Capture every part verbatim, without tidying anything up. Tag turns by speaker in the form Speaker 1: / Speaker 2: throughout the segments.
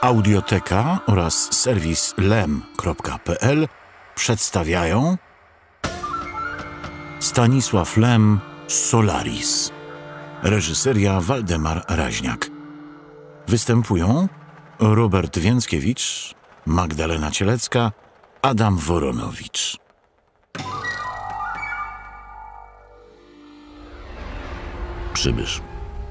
Speaker 1: Audioteka oraz serwis lem kropka pe el przedstawiają Stanisław Lem Solaris. Reżyseria Waldemar Raźniak. Występują Robert Więckiewicz, Magdalena Cielecka, Adam Woronowicz.
Speaker 2: Przybysz.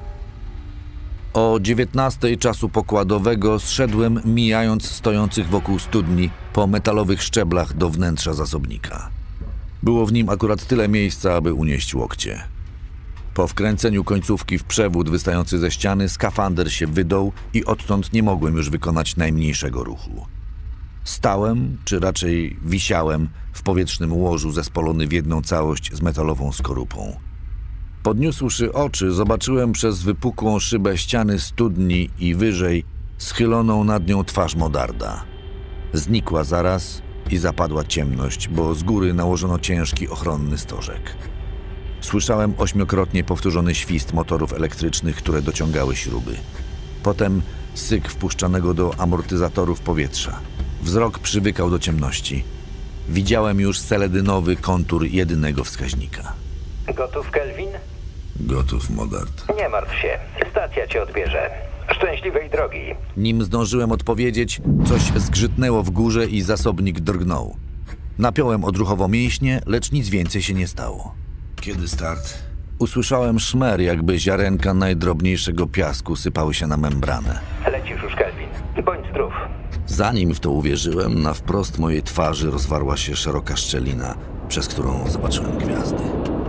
Speaker 2: O dziewiętnastej czasu pokładowego zszedłem, mijając stojących wokół studni po metalowych szczeblach do wnętrza zasobnika. Było w nim akurat tyle miejsca, aby unieść łokcie. Po wkręceniu końcówki w przewód wystający ze ściany, skafander się wydął i odtąd nie mogłem już wykonać najmniejszego ruchu. Stałem, czy raczej wisiałem, w powietrznym łożu zespolony w jedną całość z metalową skorupą. Podniósłszy oczy, zobaczyłem przez wypukłą szybę ściany studni i wyżej schyloną nad nią twarz Modarda. Znikła zaraz i zapadła ciemność, bo z góry nałożono ciężki ochronny stożek. Słyszałem ośmiokrotnie powtórzony świst motorów elektrycznych, które dociągały śruby. Potem syk wpuszczanego do amortyzatorów powietrza. Wzrok przywykał do ciemności. Widziałem już seledynowy kontur jedynego wskaźnika.
Speaker 3: Gotów, Kelvin?
Speaker 2: Gotów, Modard.
Speaker 3: Nie martw się. Stacja cię odbierze. Szczęśliwej drogi.
Speaker 2: Nim zdążyłem odpowiedzieć, coś zgrzytnęło w górze i zasobnik drgnął. Napiąłem odruchowo mięśnie, lecz nic więcej się nie stało.
Speaker 4: Kiedy start?
Speaker 2: Usłyszałem szmer, jakby ziarenka najdrobniejszego piasku sypały się na membranę.
Speaker 3: Lecisz już, Kelvin. Bądź zdrów.
Speaker 2: Zanim w to uwierzyłem, na wprost mojej twarzy rozwarła się szeroka szczelina, przez którą zobaczyłem gwiazdy.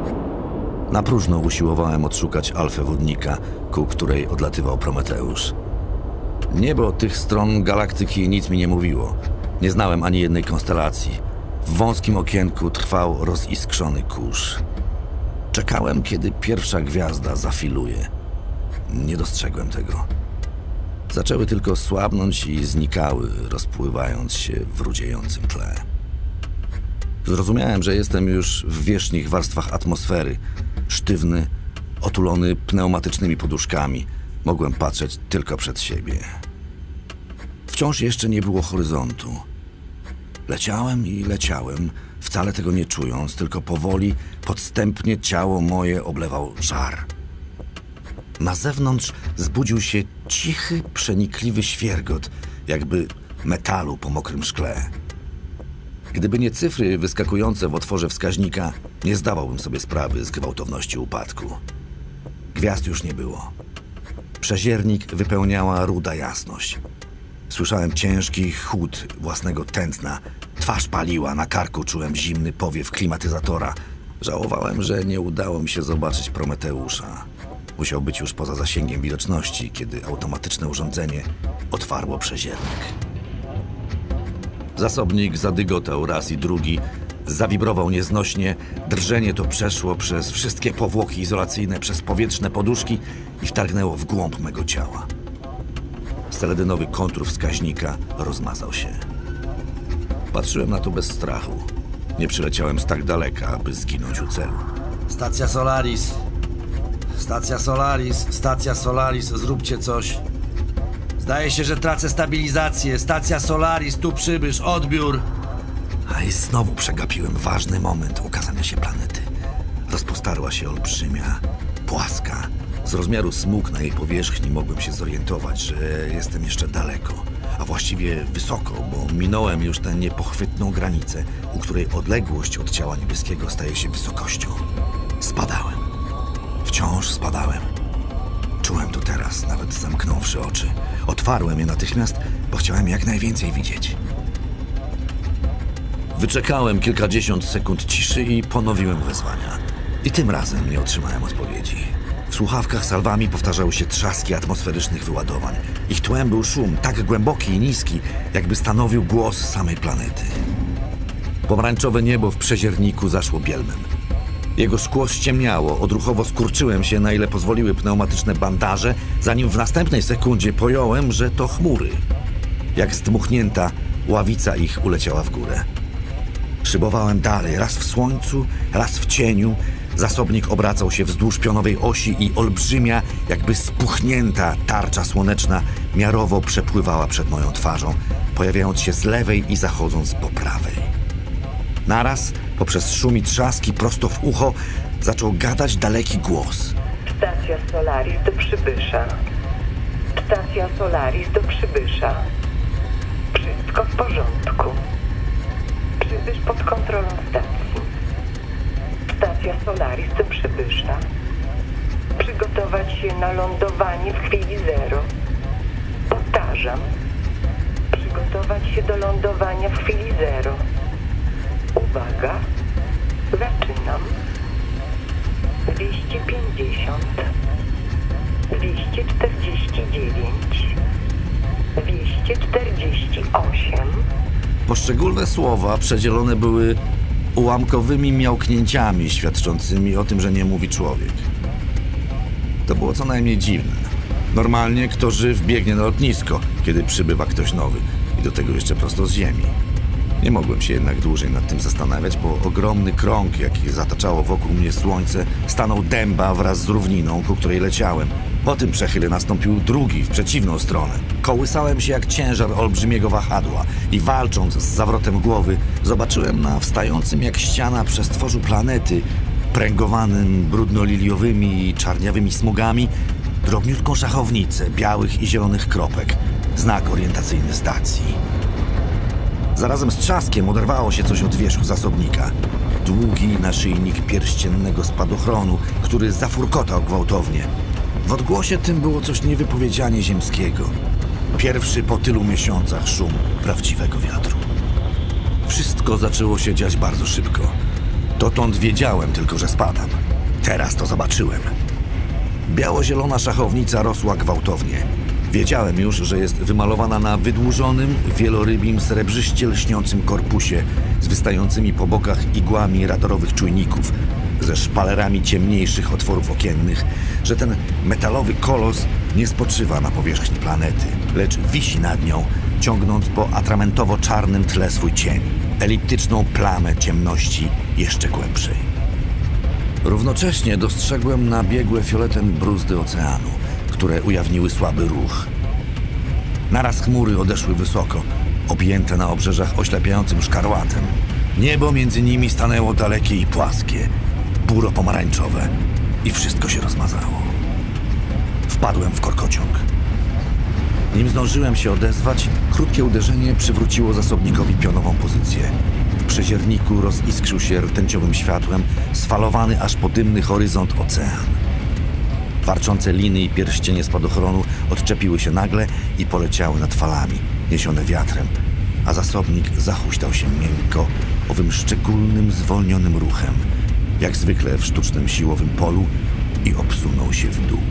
Speaker 2: Na próżno usiłowałem odszukać alfę wodnika, ku której odlatywał Prometeusz. Niebo od tych stron galaktyki nic mi nie mówiło. Nie znałem ani jednej konstelacji. W wąskim okienku trwał roziskrzony kurz. Czekałem, kiedy pierwsza gwiazda zafiluje. Nie dostrzegłem tego. Zaczęły tylko słabnąć i znikały, rozpływając się w rudziejącym tle. Zrozumiałem, że jestem już w wierzchnich warstwach atmosfery. Sztywny, otulony pneumatycznymi poduszkami. Mogłem patrzeć tylko przed siebie. Wciąż jeszcze nie było horyzontu. Leciałem i leciałem, wcale tego nie czując, tylko powoli, podstępnie ciało moje oblewał żar. Na zewnątrz zbudził się cichy, przenikliwy świergot, jakby metalu po mokrym szkle. Gdyby nie cyfry wyskakujące w otworze wskaźnika, nie zdawałbym sobie sprawy z gwałtowności upadku. Gwiazd już nie było. Przeziernik wypełniała ruda jasność. Słyszałem ciężki chłód własnego tętna. Twarz paliła, na karku czułem zimny powiew klimatyzatora. Żałowałem, że nie udało mi się zobaczyć Prometeusza. Musiał być już poza zasięgiem widoczności, kiedy automatyczne urządzenie otwarło przeziernik. Zasobnik zadygotał raz i drugi, zawibrował nieznośnie, drżenie to przeszło przez wszystkie powłoki izolacyjne, przez powietrzne poduszki i wtargnęło w głąb mego ciała. Seledynowy kontur wskaźnika rozmazał się. Patrzyłem na to bez strachu. Nie przyleciałem z tak daleka, aby zginąć u celu.
Speaker 4: Stacja Solaris. Stacja Solaris. Stacja Solaris. Zróbcie coś. Zdaje się, że tracę stabilizację. Stacja Solaris. Tu przybysz. Odbiór.
Speaker 2: A i znowu przegapiłem ważny moment ukazania się planety. Rozpostarła się olbrzymia, płaska. Z rozmiaru smug na jej powierzchni mogłem się zorientować, że jestem jeszcze daleko, a właściwie wysoko, bo minąłem już tę niepochwytną granicę, u której odległość od ciała niebieskiego staje się wysokością. Spadałem. Wciąż spadałem. Czułem to teraz, nawet zamknąwszy oczy. Otwarłem je natychmiast, bo chciałem jak najwięcej widzieć. Wyczekałem kilkadziesiąt sekund ciszy i ponowiłem wezwania. I tym razem nie otrzymałem odpowiedzi. W słuchawkach salwami powtarzały się trzaski atmosferycznych wyładowań. Ich tłem był szum tak głęboki i niski, jakby stanowił głos samej planety. Pomarańczowe niebo w przezierniku zaszło bielmem. Jego szkło ściemniało, odruchowo skurczyłem się, na ile pozwoliły pneumatyczne bandaże, zanim w następnej sekundzie pojąłem, że to chmury. Jak zdmuchnięta, ławica ich uleciała w górę. Szybowałem dalej, raz w słońcu, raz w cieniu, Zasobnik obracał się wzdłuż pionowej osi i olbrzymia, jakby spuchnięta tarcza słoneczna miarowo przepływała przed moją twarzą, pojawiając się z lewej i zachodząc po prawej. Naraz, poprzez szum i trzaski prosto w ucho, zaczął gadać daleki głos.
Speaker 5: Stacja Solaris do przybysza. Stacja Solaris do przybysza. Wszystko w porządku. Przybysz pod kontrolą stacji. Stacja Solaris do przybysza. Przygotować się na lądowanie w chwili zero. Powtarzam. Przygotować się do lądowania w chwili zero. Uwaga. Zaczynam. dwieście pięćdziesiąt. dwieście czterdzieści dziewięć. dwieście czterdzieści osiem.
Speaker 2: Poszczególne słowa przedzielone były ułamkowymi miałknięciami świadczącymi o tym, że nie mówi człowiek. To było co najmniej dziwne. Normalnie kto żyw biegnie na lotnisko, kiedy przybywa ktoś nowy i do tego jeszcze prosto z ziemi. Nie mogłem się jednak dłużej nad tym zastanawiać, bo ogromny krąg, jaki zataczało wokół mnie słońce, stanął dęba wraz z równiną, ku której leciałem. Po tym przechyle nastąpił drugi, w przeciwną stronę. Kołysałem się jak ciężar olbrzymiego wahadła i walcząc z zawrotem głowy, zobaczyłem na wstającym jak ściana przestworzu planety, pręgowanym brudno-liliowymi i czarniawymi smugami, drobniutką szachownicę białych i zielonych kropek, znak orientacyjny stacji. Zarazem z trzaskiem oderwało się coś od wierzchu zasobnika. Długi naszyjnik pierściennego spadochronu, który zafurkotał gwałtownie. W odgłosie tym było coś niewypowiedzianie ziemskiego. Pierwszy po tylu miesiącach szum prawdziwego wiatru. Wszystko zaczęło się dziać bardzo szybko. Dotąd wiedziałem tylko, że spadam. Teraz to zobaczyłem. Biało-zielona szachownica rosła gwałtownie. Wiedziałem już, że jest wymalowana na wydłużonym, wielorybim, srebrzyście lśniącym korpusie z wystającymi po bokach igłami radarowych czujników, ze szpalerami ciemniejszych otworów okiennych, że ten metalowy kolos nie spoczywa na powierzchni planety, lecz wisi nad nią, ciągnąc po atramentowo-czarnym tle swój cień, eliptyczną plamę ciemności jeszcze głębszej. Równocześnie dostrzegłem nabiegłe fioletem bruzdy oceanu, które ujawniły słaby ruch. Naraz chmury odeszły wysoko, objęte na obrzeżach oślepiającym szkarłatem. Niebo między nimi stanęło dalekie i płaskie, buro-pomarańczowe i wszystko się rozmazało. Wpadłem w korkociąg. Nim zdążyłem się odezwać, krótkie uderzenie przywróciło zasobnikowi pionową pozycję. W przezierniku roziskrzył się rtęciowym światłem sfalowany aż po dymny horyzont ocean. Warczące liny i pierścienie spadochronu odczepiły się nagle i poleciały nad falami, niesione wiatrem, a zasobnik zahuśtał się miękko, owym szczególnym, zwolnionym ruchem, jak zwykle w sztucznym siłowym polu, i obsunął się w dół.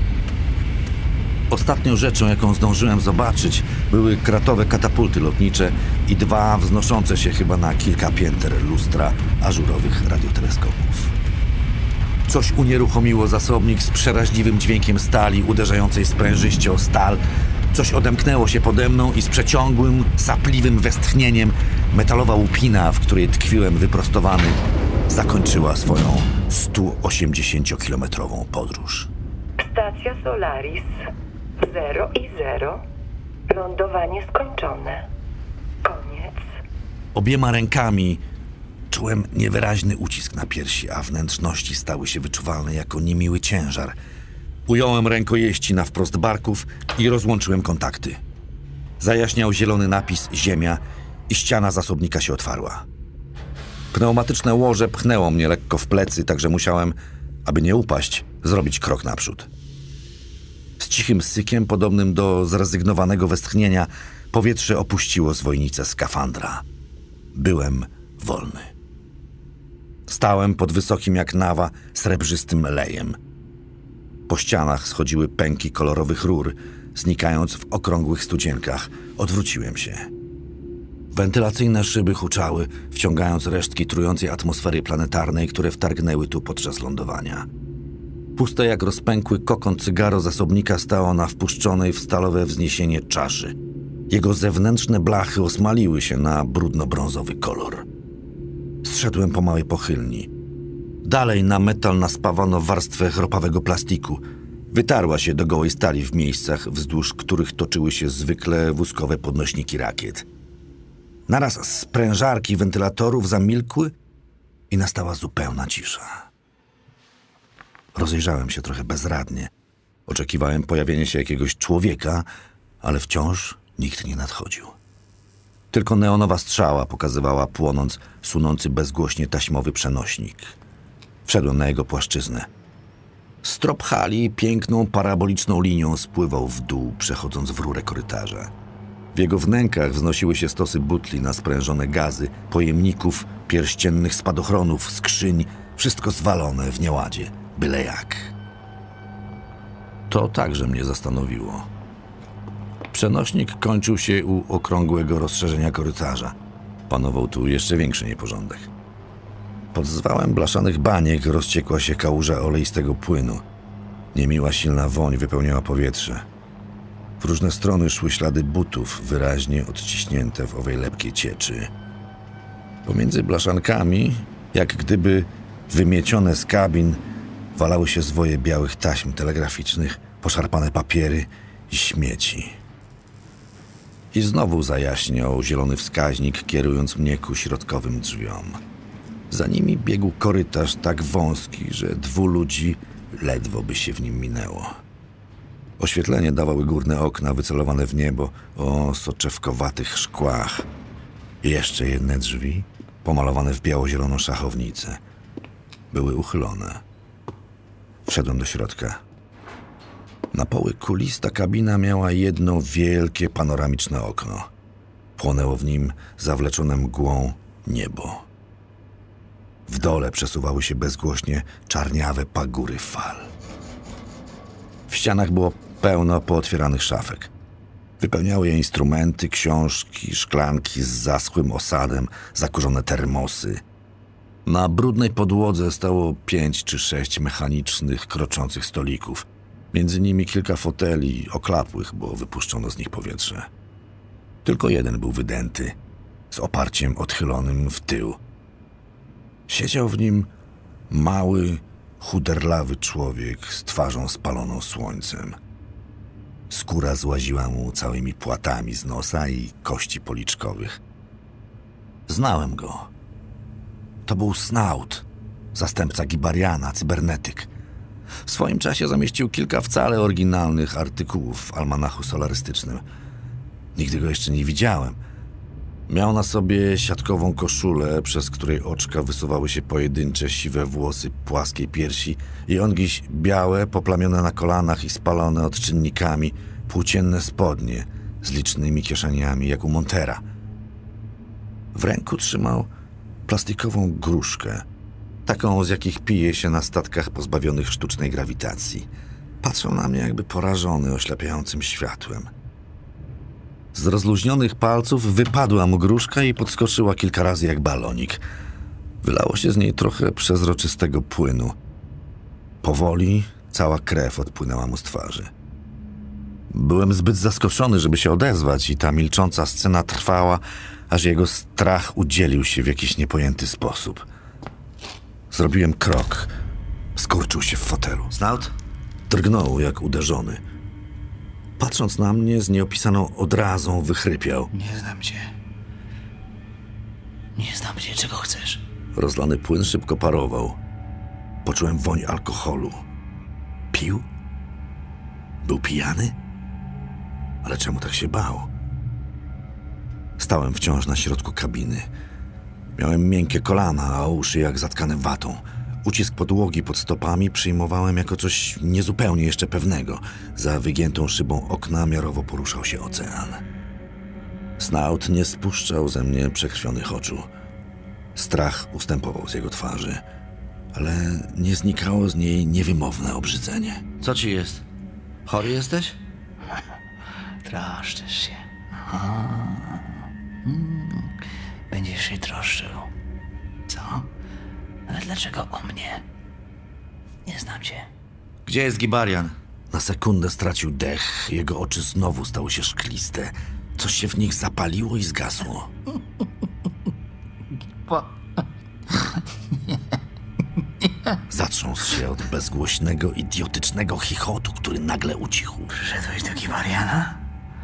Speaker 2: Ostatnią rzeczą, jaką zdążyłem zobaczyć, były kratowe katapulty lotnicze i dwa wznoszące się chyba na kilka pięter lustra ażurowych radioteleskopów. Coś unieruchomiło zasobnik z przeraźliwym dźwiękiem stali uderzającej sprężyście o stal. Coś odemknęło się pode mną i z przeciągłym, sapliwym westchnieniem metalowa łupina, w której tkwiłem wyprostowany, zakończyła swoją sto osiemdziesięciokilometrową podróż.
Speaker 5: Stacja Solaris. Zero i zero. Lądowanie skończone. Koniec.
Speaker 2: Obiema rękami czułem niewyraźny ucisk na piersi, a wnętrzności stały się wyczuwalne jako niemiły ciężar. Ująłem rękojeści na wprost barków i rozłączyłem kontakty. Zajaśniał zielony napis Ziemia i ściana zasobnika się otwarła. Pneumatyczne łoże pchnęło mnie lekko w plecy, także musiałem, aby nie upaść, zrobić krok naprzód. Z cichym sykiem, podobnym do zrezygnowanego westchnienia, powietrze opuściło zwojnicę skafandra. Byłem wolny. Stałem pod wysokim jak nawa, srebrzystym lejem. Po ścianach schodziły pęki kolorowych rur, znikając w okrągłych studzienkach. Odwróciłem się. Wentylacyjne szyby huczały, wciągając resztki trującej atmosfery planetarnej, które wtargnęły tu podczas lądowania. Puste jak rozpękły kokon cygaro zasobnika stało na wpuszczonej w stalowe wzniesienie czaszy. Jego zewnętrzne blachy osmaliły się na brudno-brązowy kolor. Zszedłem po małej pochylni. Dalej na metal naspawano warstwę chropawego plastiku. Wytarła się do gołej stali w miejscach, wzdłuż których toczyły się zwykle wózkowe podnośniki rakiet. Naraz sprężarki wentylatorów zamilkły i nastała zupełna cisza. Rozejrzałem się trochę bezradnie. Oczekiwałem pojawienia się jakiegoś człowieka, ale wciąż nikt nie nadchodził. Tylko neonowa strzała pokazywała płonąc, sunący bezgłośnie taśmowy przenośnik. Wszedłem na jego płaszczyznę. Strop hali piękną paraboliczną linią spływał w dół, przechodząc w rurę korytarza. W jego wnękach wznosiły się stosy butli na sprężone gazy, pojemników, pierściennych spadochronów, skrzyń, wszystko zwalone w nieładzie, byle jak. To także mnie zastanowiło. Przenośnik kończył się u okrągłego rozszerzenia korytarza. Panował tu jeszcze większy nieporządek. Pod zwałem blaszanych baniek rozciekła się kałuża oleistego płynu. Niemiła, silna woń wypełniała powietrze. W różne strony szły ślady butów, wyraźnie odciśnięte w owej lepkiej cieczy. Pomiędzy blaszankami, jak gdyby wymiecione z kabin, walały się zwoje białych taśm telegraficznych, poszarpane papiery i śmieci. I znowu zajaśniał zielony wskaźnik, kierując mnie ku środkowym drzwiom. Za nimi biegł korytarz tak wąski, że dwu ludzi ledwo by się w nim minęło. Oświetlenie dawały górne okna wycelowane w niebo o soczewkowatych szkłach. I jeszcze jedne drzwi, pomalowane w biało-zieloną szachownicę. Były uchylone. Wszedłem do środka. Na poły kulista kabina miała jedno wielkie panoramiczne okno. Płonęło w nim zawleczone mgłą niebo. W dole przesuwały się bezgłośnie czarniawe pagóry fal. W ścianach było pełno pootwieranych szafek. Wypełniały je instrumenty, książki, szklanki z zaschłym osadem, zakurzone termosy. Na brudnej podłodze stało pięć czy sześć mechanicznych, kroczących stolików. Między nimi kilka foteli oklapłych, bo wypuszczono z nich powietrze. Tylko jeden był wydęty, z oparciem odchylonym w tył. Siedział w nim mały, chuderlawy człowiek z twarzą spaloną słońcem. Skóra złaziła mu całymi płatami z nosa i kości policzkowych. Znałem go. To był Snout, zastępca Gibariana, cybernetyk. W swoim czasie zamieścił kilka wcale oryginalnych artykułów w almanachu solarystycznym. Nigdy go jeszcze nie widziałem. Miał na sobie siatkową koszulę, przez której oczka wysuwały się pojedyncze siwe włosy płaskiej piersi i ongiś białe, poplamione na kolanach i spalone odczynnikami, płócienne spodnie z licznymi kieszeniami jak u Montera. W ręku trzymał plastikową gruszkę, taką z jakich pije się na statkach pozbawionych sztucznej grawitacji. Patrzył na mnie jakby porażony oślepiającym światłem. Z rozluźnionych palców wypadła mu gruszka i podskoczyła kilka razy jak balonik. Wylało się z niej trochę przezroczystego płynu. Powoli cała krew odpłynęła mu z twarzy. Byłem zbyt zaskoczony, żeby się odezwać i ta milcząca scena trwała, aż jego strach udzielił się w jakiś niepojęty sposób. Zrobiłem krok. Skurczył się w fotelu.
Speaker 4: Snout?
Speaker 2: Drgnął jak uderzony. Patrząc na mnie z nieopisaną odrazą wychrypiał.
Speaker 6: Nie znam cię. Nie znam cię, czego chcesz?
Speaker 2: Rozlany płyn szybko parował. Poczułem woń alkoholu. Pił? Był pijany? Ale czemu tak się bał? Stałem wciąż na środku kabiny. Miałem miękkie kolana, a uszy jak zatkane watą. Ucisk podłogi pod stopami przyjmowałem jako coś niezupełnie jeszcze pewnego. Za wygiętą szybą okna miarowo poruszał się ocean. Snout nie spuszczał ze mnie przekrwionych oczu. Strach ustępował z jego twarzy, ale nie znikało z niej niewymowne obrzydzenie.
Speaker 4: Co ci jest? Chory jesteś?
Speaker 6: Troszczysz się. Aha. Mm. Będziesz się troszczył. Co? Ale dlaczego o mnie? Nie znam cię.
Speaker 4: Gdzie jest Gibarian?
Speaker 2: Na sekundę stracił dech. Jego oczy znowu stały się szkliste. Coś się w nich zapaliło i zgasło.
Speaker 6: Po...
Speaker 2: Zatrząsł się od bezgłośnego, idiotycznego chichotu, który nagle ucichł.
Speaker 6: Przyszedłeś do Gibariana?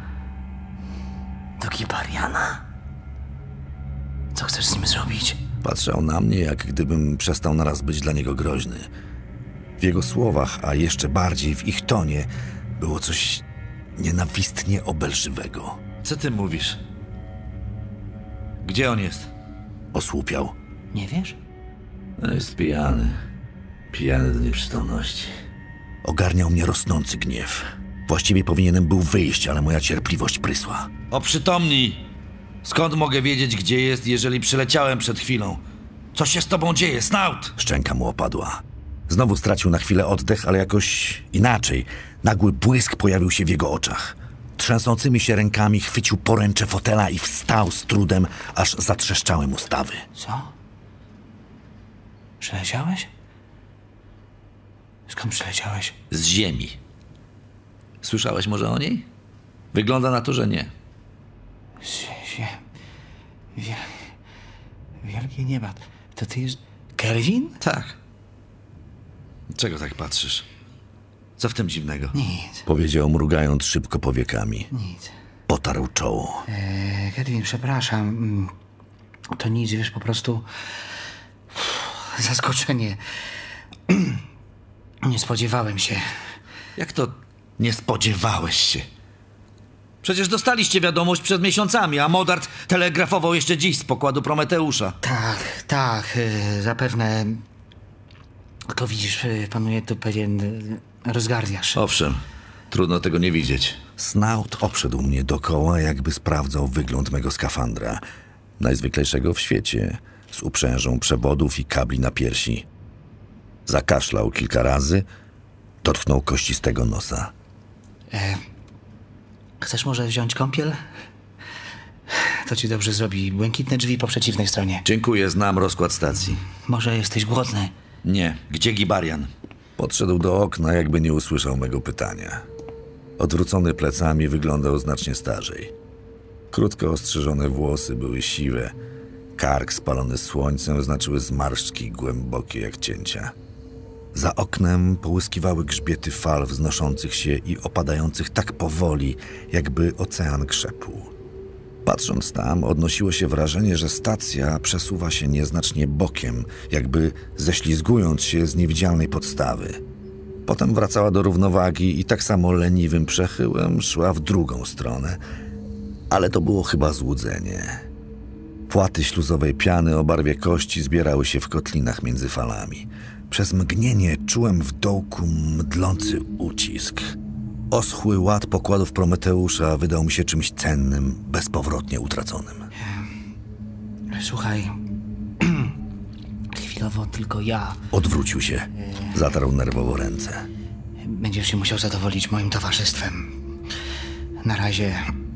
Speaker 6: Do Gibariana? Co chcesz z nim zrobić?
Speaker 2: Patrzał na mnie, jak gdybym przestał naraz być dla niego groźny. W jego słowach, a jeszcze bardziej w ich tonie, było coś nienawistnie obelżywego.
Speaker 4: Co ty mówisz? Gdzie on jest?
Speaker 2: Osłupiał.
Speaker 6: Nie wiesz?
Speaker 2: No jest pijany. Pijany do nieprzytomności. Ogarniał mnie rosnący gniew. Właściwie powinienem był wyjść, ale moja cierpliwość prysła.
Speaker 4: Oprzytomnij! Skąd mogę wiedzieć, gdzie jest, jeżeli przyleciałem przed chwilą? Co się z tobą dzieje, Snout?
Speaker 2: Szczęka mu opadła. Znowu stracił na chwilę oddech, ale jakoś inaczej. Nagły błysk pojawił się w jego oczach. Trzęsącymi się rękami chwycił poręcze fotela i wstał z trudem, aż zatrzeszczały mu stawy.
Speaker 6: Co? Przyleciałeś? Skąd przyleciałeś?
Speaker 4: Z ziemi. Słyszałeś może o niej? Wygląda na to, że nie.
Speaker 6: Sie... Wiel... Wielkie nieba. To ty jest... Kelvin?
Speaker 4: Tak. Czego tak patrzysz? Co w tym dziwnego?
Speaker 6: Nic,
Speaker 2: Powiedział, mrugając szybko powiekami.
Speaker 6: nic.
Speaker 2: Potarł czoło.
Speaker 6: Eee, Kelvin, przepraszam. Mm, To nic, wiesz, po prostu... Zaskoczenie. Nie spodziewałem się.
Speaker 4: Jak to nie spodziewałeś się? Przecież dostaliście wiadomość przed miesiącami, a Modart telegrafował jeszcze dziś z pokładu Prometeusza.
Speaker 6: Tak, tak, y, zapewne. To widzisz, y, panuje tu pewien y, rozgardiasz.
Speaker 4: Owszem, trudno tego nie widzieć.
Speaker 2: Snout obszedł mnie dokoła, jakby sprawdzał wygląd mego skafandra. Najzwyklejszego w świecie, z uprzężą przewodów i kabli na piersi. Zakaszlał kilka razy, dotknął kościstego nosa.
Speaker 6: E, chcesz może wziąć kąpiel? To ci dobrze zrobi. Błękitne drzwi po przeciwnej stronie.
Speaker 4: Dziękuję, znam rozkład stacji.
Speaker 6: Może jesteś głodny?
Speaker 4: Nie, gdzie Gibarian?
Speaker 2: Podszedł do okna, jakby nie usłyszał mego pytania. Odwrócony plecami wyglądał znacznie starzej. Krótko ostrzyżone włosy były siwe. Kark spalony słońcem znaczyły zmarszczki głębokie jak cięcia. Za oknem połyskiwały grzbiety fal wznoszących się i opadających tak powoli, jakby ocean krzepł. Patrząc tam, odnosiło się wrażenie, że stacja przesuwa się nieznacznie bokiem, jakby ześlizgując się z niewidzialnej podstawy. Potem wracała do równowagi i tak samo leniwym przechyłem szła w drugą stronę. Ale to było chyba złudzenie. Płaty śluzowej piany o barwie kości zbierały się w kotlinach między falami. Przez mgnienie czułem w dołku mdlący ucisk. Oschły ład pokładów Prometeusza wydał mi się czymś cennym, bezpowrotnie utraconym.
Speaker 6: Słuchaj, chwilowo tylko ja.
Speaker 2: Odwrócił się. Zatarł nerwowo ręce.
Speaker 6: Będziesz się musiał zadowolić moim towarzystwem. Na razie...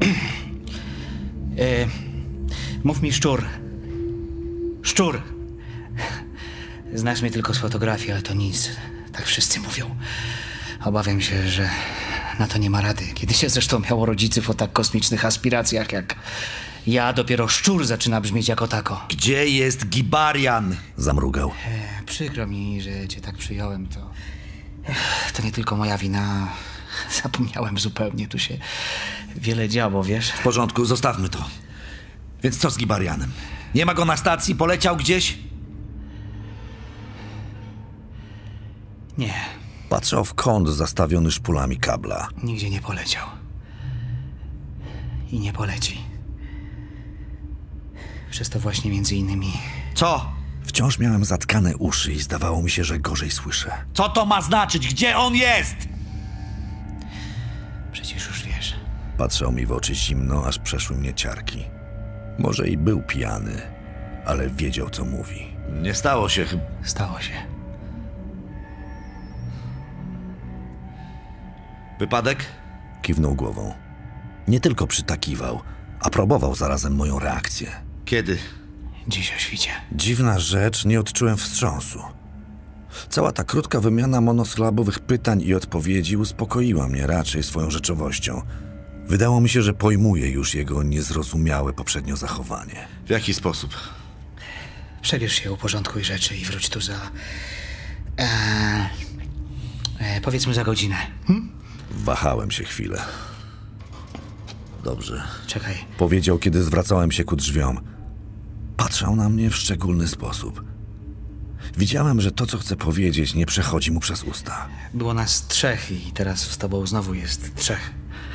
Speaker 6: e, mów mi szczur. Szczur! Znasz mnie tylko z fotografii, ale to nic. Tak wszyscy mówią. Obawiam się, że na to nie ma rady. Kiedy się zresztą miało rodziców o tak kosmicznych aspiracjach jak ja, dopiero szczur zaczyna brzmieć jako tako.
Speaker 4: Gdzie jest Gibarian?
Speaker 2: Zamrugał.
Speaker 6: E, przykro mi, że cię tak przyjąłem. To, to nie tylko moja wina. Zapomniałem zupełnie. Tu się wiele działo, wiesz?
Speaker 4: W porządku, zostawmy to. Więc co z Gibarianem? Nie ma go na stacji? Poleciał gdzieś?
Speaker 6: Nie,
Speaker 2: Patrzał w kąt zastawiony szpulami kabla.
Speaker 6: nigdzie nie poleciał. I nie poleci. Przez to właśnie między innymi...
Speaker 4: Co?
Speaker 2: Wciąż miałem zatkane uszy i zdawało mi się, że gorzej słyszę.
Speaker 4: Co to ma znaczyć? Gdzie on jest?
Speaker 6: Przecież już wiesz.
Speaker 2: Patrzał mi w oczy zimno, aż przeszły mnie ciarki. Może i był pijany, ale wiedział, co mówi.
Speaker 4: Nie stało się chyba.
Speaker 6: Stało się.
Speaker 4: Wypadek?
Speaker 2: Kiwnął głową. Nie tylko przytakiwał, aprobował zarazem moją reakcję.
Speaker 4: Kiedy?
Speaker 6: Dziś o świcie.
Speaker 2: Dziwna rzecz, nie odczułem wstrząsu. Cała ta krótka wymiana monosylabowych pytań i odpowiedzi uspokoiła mnie raczej swoją rzeczowością. Wydało mi się, że pojmuję już jego niezrozumiałe poprzednio zachowanie.
Speaker 4: W jaki sposób?
Speaker 6: Przebierz się, uporządkuj rzeczy i wróć tu za... Eee, e, powiedzmy za godzinę. Hm?
Speaker 2: Wahałem się chwilę. Dobrze.
Speaker 6: Czekaj.
Speaker 2: Powiedział, kiedy zwracałem się ku drzwiom. Patrzał na mnie w szczególny sposób. Widziałem, że to, co chce powiedzieć, nie przechodzi mu przez usta.
Speaker 6: Było nas trzech i teraz z tobą znowu jest trzech.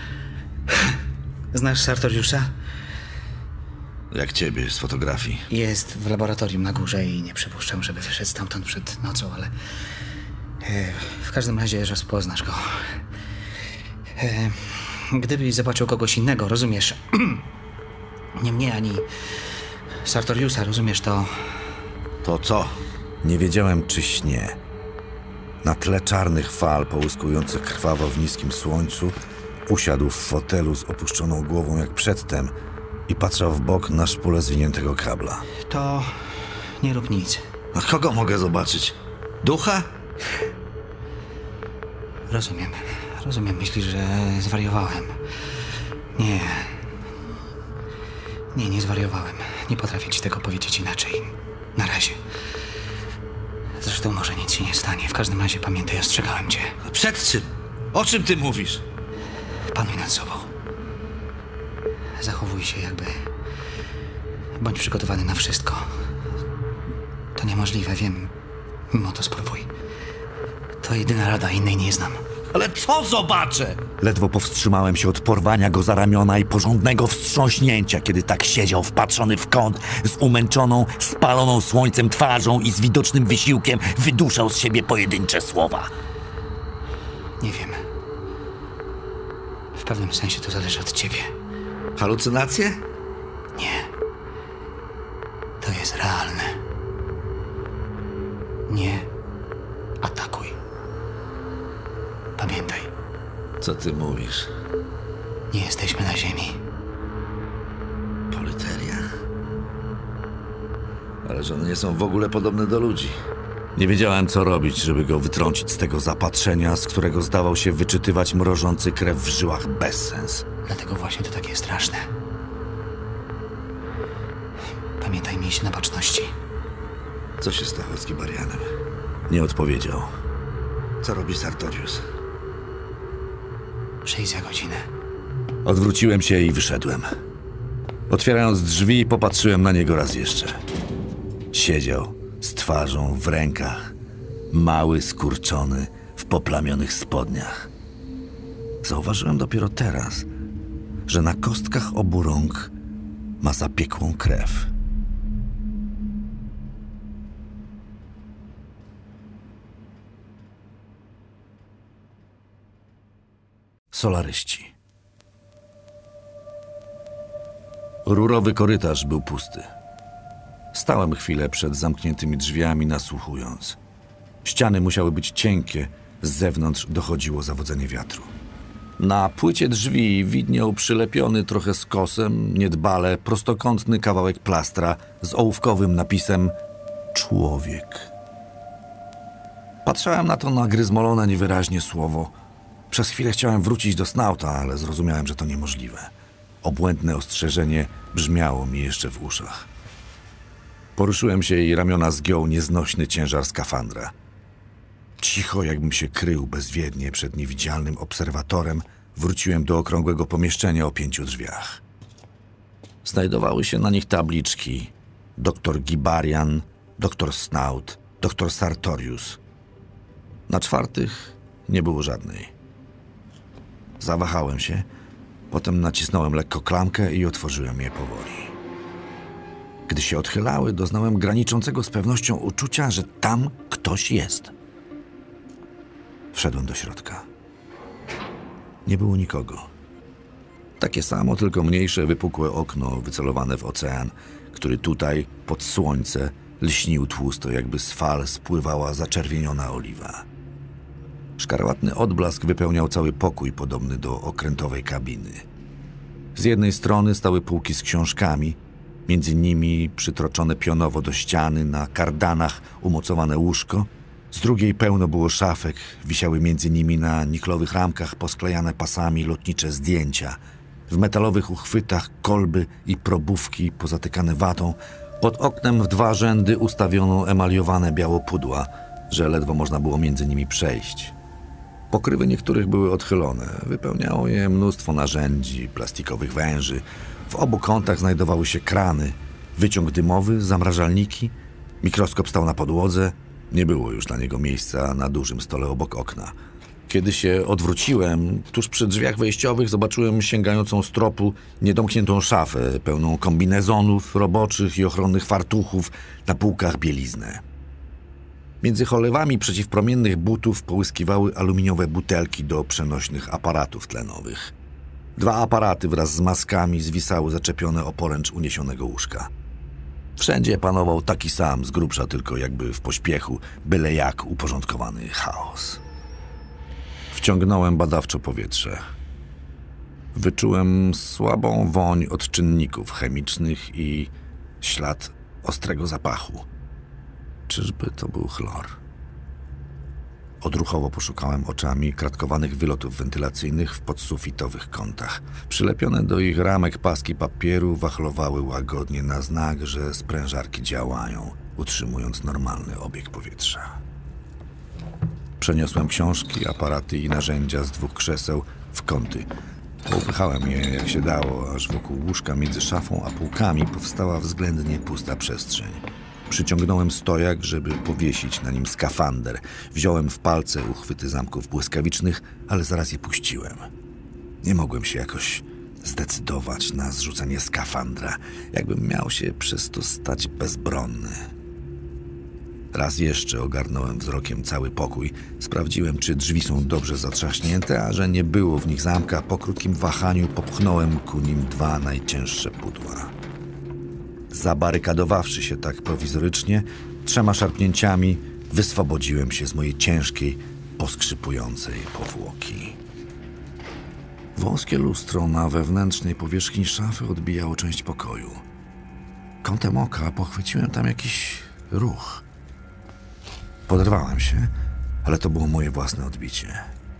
Speaker 6: Znasz Sartoriusa?
Speaker 2: Jak ciebie z fotografii.
Speaker 6: Jest w laboratorium na górze i nie przypuszczam, żeby wyszedł stamtąd przed nocą, ale... E, w każdym razie rozpoznasz go. E, gdybyś zobaczył kogoś innego, rozumiesz? Nie mnie, ani Sartoriusa, rozumiesz to...
Speaker 2: To co? Nie wiedziałem, czy śnie. Na tle czarnych fal połyskujących krwawo w niskim słońcu usiadł w fotelu z opuszczoną głową jak przedtem i patrzał w bok na szpulę zwiniętego kabla.
Speaker 6: To nie rób nic.
Speaker 2: A kogo mogę zobaczyć? Ducha?
Speaker 6: Rozumiem. Rozumiem. Myślisz, że zwariowałem. Nie. Nie, nie zwariowałem. Nie potrafię ci tego powiedzieć inaczej. Na razie. Zresztą może nic się nie stanie. W każdym razie pamiętaj, ostrzegałem cię.
Speaker 4: Przed czym? O czym ty mówisz?
Speaker 6: Panuj nad sobą. Zachowuj się jakby... Bądź przygotowany na wszystko. To niemożliwe, wiem. Mimo to spróbuj. To jedyna rada, innej nie znam.
Speaker 4: Ale co zobaczę?
Speaker 2: Ledwo powstrzymałem się od porwania go za ramiona i porządnego wstrząśnięcia, kiedy tak siedział wpatrzony w kąt, z umęczoną, spaloną słońcem twarzą i z widocznym wysiłkiem wyduszał z siebie pojedyncze słowa.
Speaker 6: Nie wiem. W pewnym sensie to zależy od ciebie.
Speaker 4: Halucynacje?
Speaker 6: Nie. To jest realne. Nie atakuj. Pamiętaj.
Speaker 4: Co ty mówisz?
Speaker 6: Nie jesteśmy na ziemi.
Speaker 4: Politeria? Ale że one nie są w ogóle podobne do ludzi.
Speaker 2: Nie wiedziałem, co robić, żeby go wytrącić z tego zapatrzenia, z którego zdawał się wyczytywać mrożący krew w żyłach bezsens.
Speaker 6: Dlatego właśnie to takie straszne. Pamiętaj, miej się na baczności.
Speaker 4: Co się stało z Gibarianem?
Speaker 2: Nie odpowiedział.
Speaker 4: Co robi Sartorius?
Speaker 6: Przyjdź za godzinę.
Speaker 2: Odwróciłem się i wyszedłem. Otwierając drzwi, popatrzyłem na niego raz jeszcze. Siedział z twarzą w rękach, mały, skurczony, w poplamionych spodniach. Zauważyłem dopiero teraz, że na kostkach obu rąk ma zapiekłą krew. Solaryści. Rurowy korytarz był pusty. Stałem chwilę przed zamkniętymi drzwiami, nasłuchując. Ściany musiały być cienkie, z zewnątrz dochodziło zawodzenie wiatru. Na płycie drzwi widniał przylepiony trochę skosem, niedbale, prostokątny kawałek plastra z ołówkowym napisem „Człowiek”. Patrzałem na to nagryzmolone niewyraźnie słowo. Przez chwilę chciałem wrócić do Snauta, ale zrozumiałem, że to niemożliwe. Obłędne ostrzeżenie brzmiało mi jeszcze w uszach. Poruszyłem się i ramiona zgiął nieznośny ciężar skafandra. Cicho, jakbym się krył bezwiednie przed niewidzialnym obserwatorem, wróciłem do okrągłego pomieszczenia o pięciu drzwiach. Znajdowały się na nich tabliczki: doktor Gibarian, doktor Snaut, doktor Sartorius. Na czwartych nie było żadnej. Zawahałem się, potem nacisnąłem lekko klamkę i otworzyłem je powoli. Gdy się odchylały, doznałem graniczącego z pewnością uczucia, że tam ktoś jest. Wszedłem do środka. Nie było nikogo. Takie samo, tylko mniejsze, wypukłe okno wycelowane w ocean, który tutaj, pod słońce, lśnił tłusto, jakby z fal spływała zaczerwieniona oliwa. Szkarłatny odblask wypełniał cały pokój, podobny do okrętowej kabiny. Z jednej strony stały półki z książkami, między nimi przytroczone pionowo do ściany, na kardanach umocowane łóżko. Z drugiej pełno było szafek, wisiały między nimi na niklowych ramkach posklejane pasami lotnicze zdjęcia. W metalowych uchwytach kolby i probówki pozatykane watą. Pod oknem w dwa rzędy ustawiono emaliowane białopudła. że ledwo można było między nimi przejść. Pokrywy niektórych były odchylone. Wypełniało je mnóstwo narzędzi, plastikowych węży. W obu kątach znajdowały się krany, wyciąg dymowy, zamrażalniki. Mikroskop stał na podłodze. Nie było już dla niego miejsca na dużym stole obok okna. Kiedy się odwróciłem, tuż przy drzwiach wejściowych zobaczyłem sięgającą z tropu niedomkniętą szafę, pełną kombinezonów roboczych i ochronnych fartuchów, na półkach bieliznę. Między cholewami przeciwpromiennych butów połyskiwały aluminiowe butelki do przenośnych aparatów tlenowych. Dwa aparaty wraz z maskami zwisały zaczepione o poręcz uniesionego łóżka. Wszędzie panował taki sam, z grubsza tylko jakby w pośpiechu, byle jak uporządkowany chaos. Wciągnąłem badawczo powietrze. Wyczułem słabą woń odczynników chemicznych i ślad ostrego zapachu. Czyżby to był chlor? Odruchowo poszukałem oczami kratkowanych wylotów wentylacyjnych w podsufitowych kątach. Przylepione do ich ramek paski papieru wachlowały łagodnie na znak, że sprężarki działają, utrzymując normalny obieg powietrza. Przeniosłem książki, aparaty i narzędzia z dwóch krzeseł w kąty. Poupychałem je jak się dało, aż wokół łóżka między szafą a półkami powstała względnie pusta przestrzeń. Przyciągnąłem stojak, żeby powiesić na nim skafander. Wziąłem w palce uchwyty zamków błyskawicznych, ale zaraz je puściłem. Nie mogłem się jakoś zdecydować na zrzucenie skafandra, jakbym miał się przez to stać bezbronny. Raz jeszcze ogarnąłem wzrokiem cały pokój. Sprawdziłem, czy drzwi są dobrze zatrzaśnięte, a że nie było w nich zamka, po krótkim wahaniu popchnąłem ku nim dwa najcięższe pudła. Zabarykadowawszy się tak prowizorycznie, trzema szarpnięciami wyswobodziłem się z mojej ciężkiej, poskrzypującej powłoki. Wąskie lustro na wewnętrznej powierzchni szafy odbijało część pokoju. Kątem oka pochwyciłem tam jakiś ruch. Poderwałem się, ale to było moje własne odbicie.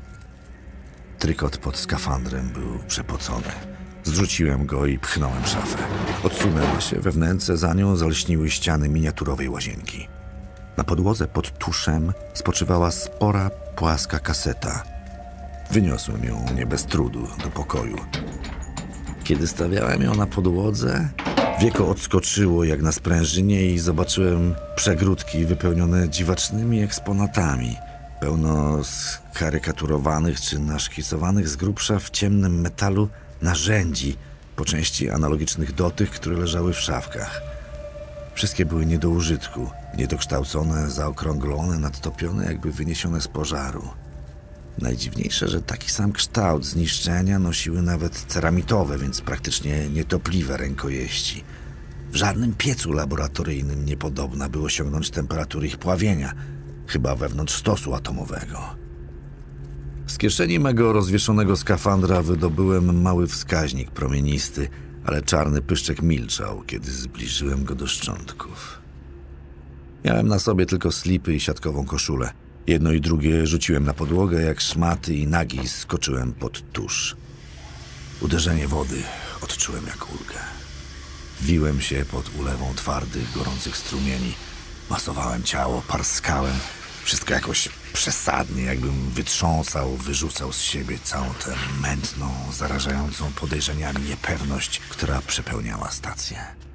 Speaker 2: Trykot pod skafandrem był przepocony. Zrzuciłem go i pchnąłem szafę. Odsunęła się, we wnęce za nią zalśniły ściany miniaturowej łazienki. Na podłodze pod tuszem spoczywała spora, płaska kaseta. Wyniosłem ją nie bez trudu do pokoju. Kiedy stawiałem ją na podłodze, wieko odskoczyło jak na sprężynie i zobaczyłem przegródki wypełnione dziwacznymi eksponatami, pełno skarykaturowanych czy naszkicowanych z grubsza w ciemnym metalu narzędzi, po części analogicznych do tych, które leżały w szafkach. Wszystkie były nie do użytku, niedokształcone, zaokrąglone, nadtopione, jakby wyniesione z pożaru. Najdziwniejsze, że taki sam kształt zniszczenia nosiły nawet ceramitowe, więc praktycznie nietopliwe rękojeści. W żadnym piecu laboratoryjnym nie podobna było osiągnąć temperatury ich pławienia, chyba wewnątrz stosu atomowego. Z kieszeni mego rozwieszonego skafandra wydobyłem mały wskaźnik promienisty, ale czarny pyszczek milczał, kiedy zbliżyłem go do szczątków. Miałem na sobie tylko slipy i siatkową koszulę. Jedno i drugie rzuciłem na podłogę jak szmaty i nagi skoczyłem pod tusz. Uderzenie wody odczułem jak ulgę. Wiłem się pod ulewą twardych, gorących strumieni. Masowałem ciało, parskałem. Wszystko jakoś przesadnie, jakbym wytrząsał, wyrzucał z siebie całą tę mętną, zarażającą podejrzeniami niepewność, która przepełniała stację.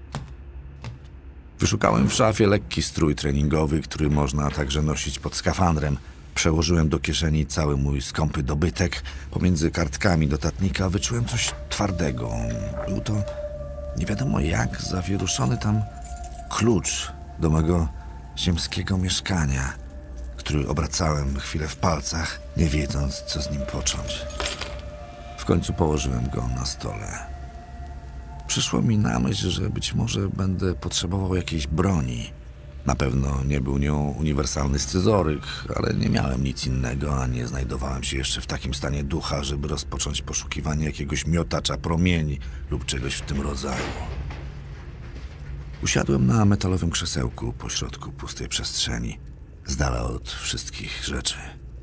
Speaker 2: Wyszukałem w szafie lekki strój treningowy, który można także nosić pod skafandrem. Przełożyłem do kieszeni cały mój skąpy dobytek. Pomiędzy kartkami notatnika wyczułem coś twardego. Był to nie wiadomo jak zawieruszony tam klucz do mego ziemskiego mieszkania, który obracałem chwilę w palcach, nie wiedząc, co z nim począć. W końcu położyłem go na stole. Przyszło mi na myśl, że być może będę potrzebował jakiejś broni. Na pewno nie był nią uniwersalny scyzoryk, ale nie miałem nic innego, a nie znajdowałem się jeszcze w takim stanie ducha, żeby rozpocząć poszukiwanie jakiegoś miotacza promieni lub czegoś w tym rodzaju. Usiadłem na metalowym krzesełku pośrodku pustej przestrzeni, z dala od wszystkich rzeczy.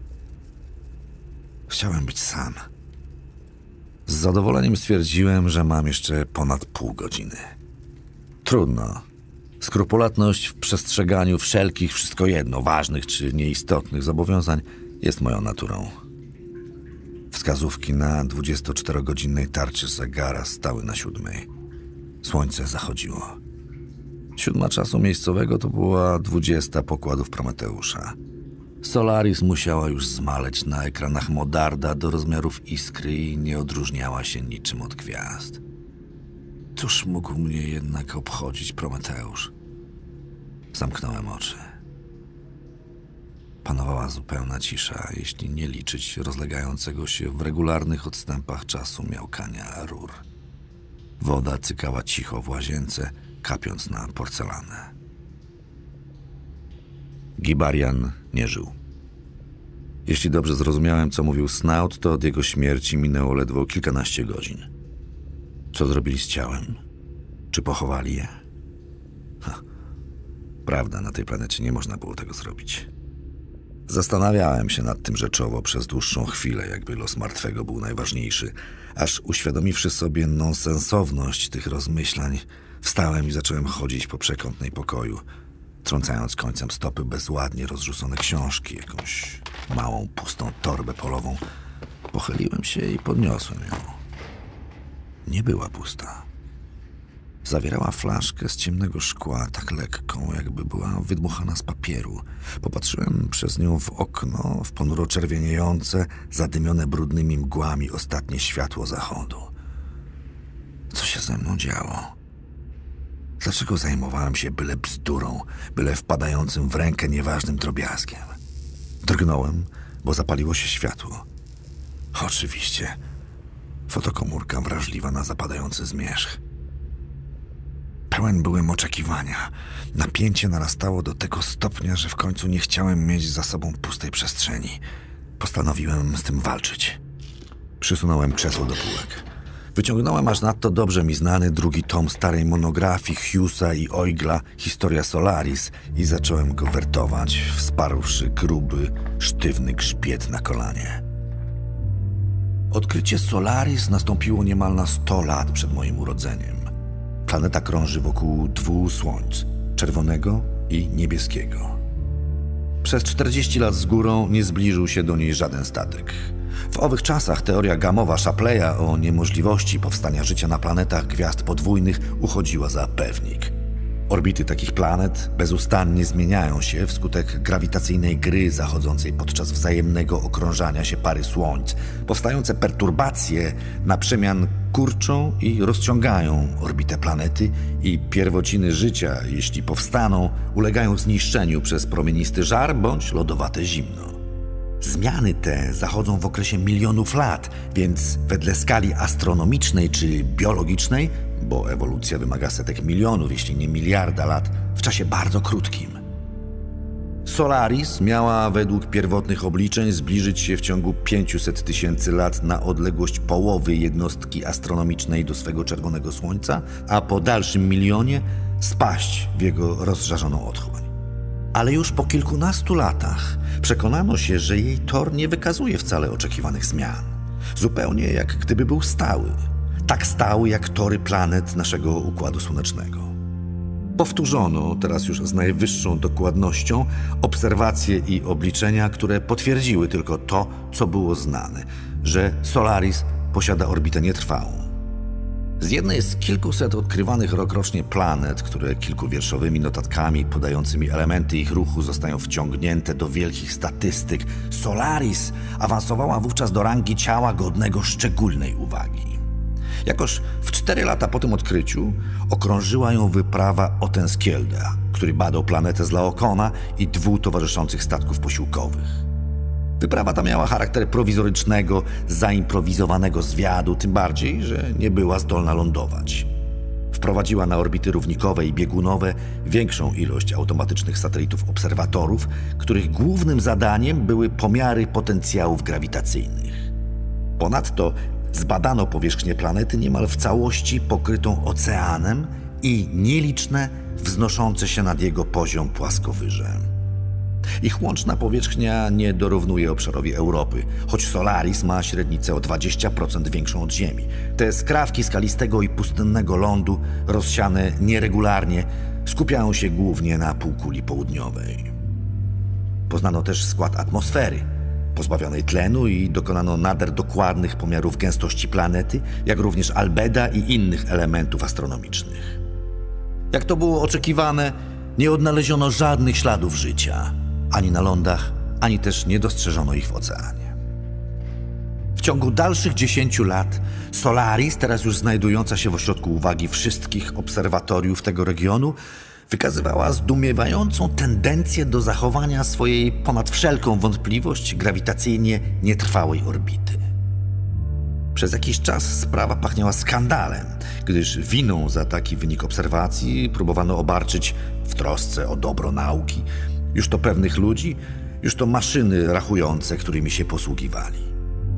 Speaker 2: Chciałem być sam. Z zadowoleniem stwierdziłem, że mam jeszcze ponad pół godziny. Trudno. Skrupulatność w przestrzeganiu wszelkich, wszystko jedno, ważnych czy nieistotnych zobowiązań jest moją naturą. Wskazówki na dwudziestoczterogodzinnej tarczy zegara stały na siódmej. Słońce zachodziło. Siódma czasu miejscowego to była dwudziesta pokładów Prometeusza. Solaris musiała już zmaleć na ekranach Modarda do rozmiarów iskry i nie odróżniała się niczym od gwiazd. Cóż mógł mnie jednak obchodzić Prometeusz? Zamknąłem oczy. Panowała zupełna cisza, jeśli nie liczyć rozlegającego się w regularnych odstępach czasu miałkania rur. Woda cykała cicho w łazience, kapiąc na porcelanę. Gibarian nie żył. Jeśli dobrze zrozumiałem, co mówił Snout, to od jego śmierci minęło ledwo kilkanaście godzin. Co zrobili z ciałem? Czy pochowali je? Ha. Prawda, na tej planecie nie można było tego zrobić. Zastanawiałem się nad tym rzeczowo przez dłuższą chwilę, jakby los martwego był najważniejszy, aż uświadomiwszy sobie nonsensowność tych rozmyślań, wstałem i zacząłem chodzić po przekątnej pokoju, trącając końcem stopy bezładnie rozrzucone książki, jakąś małą, pustą torbę polową. Pochyliłem się i podniosłem ją. Nie była pusta. Zawierała flaszkę z ciemnego szkła, tak lekką, jakby była wydmuchana z papieru. Popatrzyłem przez nią w okno, w ponuro czerwieniejące, zadymione brudnymi mgłami ostatnie światło zachodu. Co się ze mną działo? Dlaczego zajmowałem się byle bzdurą, byle wpadającym w rękę nieważnym drobiazgiem? Drgnąłem, bo zapaliło się światło. Oczywiście. Fotokomórka wrażliwa na zapadający zmierzch. Pełen byłem oczekiwania. Napięcie narastało do tego stopnia, że w końcu nie chciałem mieć za sobą pustej przestrzeni. Postanowiłem z tym walczyć. Przysunąłem krzesło do półek. Wyciągnąłem aż nadto dobrze mi znany drugi tom starej monografii Hughesa i Oigla Historia Solaris i zacząłem go wertować, wsparłszy gruby, sztywny grzbiet na kolanie. Odkrycie Solaris nastąpiło niemal na sto lat przed moim urodzeniem. Planeta krąży wokół dwóch słońc, czerwonego i niebieskiego. Przez czterdzieści lat z górą nie zbliżył się do niej żaden statek. W owych czasach teoria gamowa Shapleya o niemożliwości powstania życia na planetach gwiazd podwójnych uchodziła za pewnik. Orbity takich planet bezustannie zmieniają się wskutek grawitacyjnej gry zachodzącej podczas wzajemnego okrążania się pary słońc. Powstające perturbacje na przemian kurczą i rozciągają orbitę planety i pierwociny życia, jeśli powstaną, ulegają zniszczeniu przez promienisty żar bądź lodowate zimno. Zmiany te zachodzą w okresie milionów lat, więc wedle skali astronomicznej czy biologicznej, bo ewolucja wymaga setek milionów, jeśli nie miliarda lat, w czasie bardzo krótkim. Solaris miała według pierwotnych obliczeń zbliżyć się w ciągu pięciuset tysięcy lat na odległość połowy jednostki astronomicznej do swego czerwonego słońca, a po dalszym milionie spaść w jego rozżarzoną otchłań. Ale już po kilkunastu latach przekonano się, że jej tor nie wykazuje wcale oczekiwanych zmian. Zupełnie jak gdyby był stały. Tak stały jak tory planet naszego Układu Słonecznego. Powtórzono, teraz już z najwyższą dokładnością, obserwacje i obliczenia, które potwierdziły tylko to, co było znane, że Solaris posiada orbitę nietrwałą. Z jednej z kilkuset odkrywanych rokrocznie planet, które kilkuwierszowymi notatkami podającymi elementy ich ruchu zostają wciągnięte do wielkich statystyk, Solaris awansowała wówczas do rangi ciała godnego szczególnej uwagi. Jakoż w cztery lata po tym odkryciu okrążyła ją wyprawa Otenskielda, który badał planetę z Laokona i dwóch towarzyszących statków posiłkowych. Wyprawa ta miała charakter prowizorycznego, zaimprowizowanego zwiadu, tym bardziej, że nie była zdolna lądować. Wprowadziła na orbity równikowe i biegunowe większą ilość automatycznych satelitów obserwatorów, których głównym zadaniem były pomiary potencjałów grawitacyjnych. Ponadto zbadano powierzchnię planety niemal w całości pokrytą oceanem i nieliczne, wznoszące się nad jego poziom płaskowyże. Ich łączna powierzchnia nie dorównuje obszarowi Europy, choć Solaris ma średnicę o dwadzieścia procent większą od Ziemi. Te skrawki skalistego i pustynnego lądu, rozsiane nieregularnie, skupiają się głównie na półkuli południowej. Poznano też skład atmosfery, pozbawionej tlenu, i dokonano nader dokładnych pomiarów gęstości planety, jak również albeda i innych elementów astronomicznych. Jak to było oczekiwane, nie odnaleziono żadnych śladów życia, ani na lądach, ani też nie dostrzeżono ich w oceanie. W ciągu dalszych dziesięciu lat Solaris, teraz już znajdująca się w ośrodku uwagi wszystkich obserwatoriów tego regionu, wykazywała zdumiewającą tendencję do zachowania swojej ponad wszelką wątpliwość grawitacyjnie nietrwałej orbity. Przez jakiś czas sprawa pachniała skandalem, gdyż winą za taki wynik obserwacji próbowano obarczyć w trosce o dobro nauki już to pewnych ludzi, już to maszyny rachujące, którymi się posługiwali.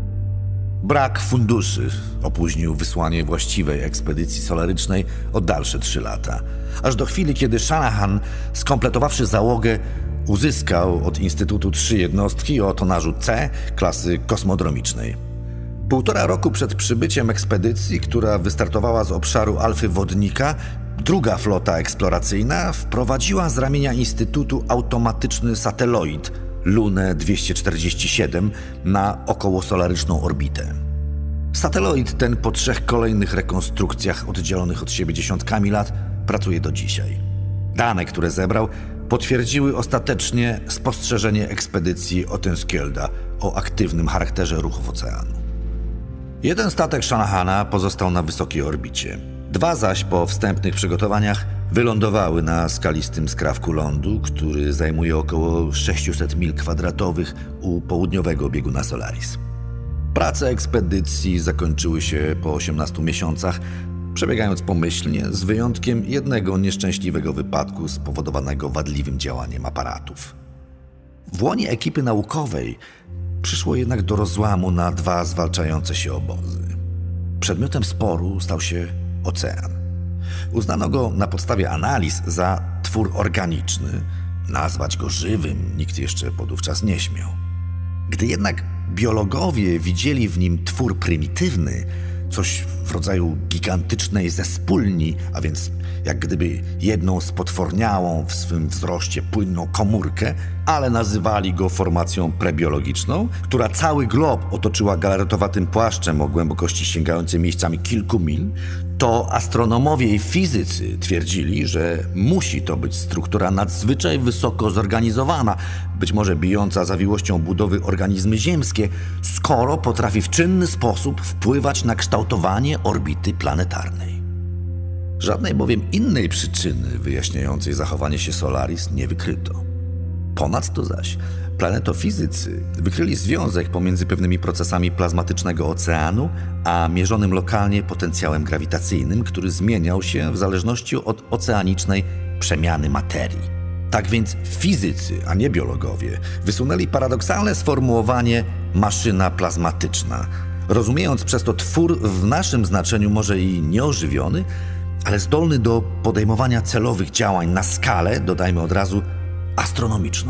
Speaker 2: Brak funduszy opóźnił wysłanie właściwej ekspedycji solarycznej o dalsze trzy lata, aż do chwili, kiedy Shanahan, skompletowawszy załogę, uzyskał od Instytutu trzy jednostki o tonażu C klasy kosmodromicznej. Półtora roku przed przybyciem ekspedycji, która wystartowała z obszaru Alfy Wodnika, druga flota eksploracyjna wprowadziła z ramienia Instytutu automatyczny sateloid Lunę dwieście czterdzieści siedem na okołosolaryczną orbitę. Sateloid ten po trzech kolejnych rekonstrukcjach oddzielonych od siebie dziesiątkami lat pracuje do dzisiaj. Dane, które zebrał, potwierdziły ostatecznie spostrzeżenie ekspedycji Otenskjölda o aktywnym charakterze ruchów oceanu. Jeden statek Shanahana pozostał na wysokiej orbicie. Dwa zaś po wstępnych przygotowaniach wylądowały na skalistym skrawku lądu, który zajmuje około sześćset mil kwadratowych u południowego bieguna Solaris. Prace ekspedycji zakończyły się po osiemnastu miesiącach, przebiegając pomyślnie, z wyjątkiem jednego nieszczęśliwego wypadku spowodowanego wadliwym działaniem aparatów. W łonie ekipy naukowej przyszło jednak do rozłamu na dwa zwalczające się obozy. Przedmiotem sporu stał się ocean. Uznano go na podstawie analiz za twór organiczny. Nazwać go żywym nikt jeszcze podówczas nie śmiał. Gdy jednak biologowie widzieli w nim twór prymitywny, coś w rodzaju gigantycznej zespólni, a więc jak gdyby jedną spotworniałą w swym wzroście płynną komórkę, ale nazywali go formacją prebiologiczną, która cały glob otoczyła galaretowatym płaszczem o głębokości sięgającej miejscami kilku mil, to astronomowie i fizycy twierdzili, że musi to być struktura nadzwyczaj wysoko zorganizowana, być może bijąca zawiłością budowy organizmy ziemskie, skoro potrafi w czynny sposób wpływać na kształtowanie orbity planetarnej. Żadnej bowiem innej przyczyny wyjaśniającej zachowanie się Solaris nie wykryto. Ponadto zaś planetofizycy wykryli związek pomiędzy pewnymi procesami plazmatycznego oceanu a mierzonym lokalnie potencjałem grawitacyjnym, który zmieniał się w zależności od oceanicznej przemiany materii. Tak więc fizycy, a nie biologowie, wysunęli paradoksalne sformułowanie maszyna plazmatyczna, rozumiejąc przez to twór w naszym znaczeniu może i nieożywiony, ale zdolny do podejmowania celowych działań na skalę, dodajmy od razu, astronomiczną.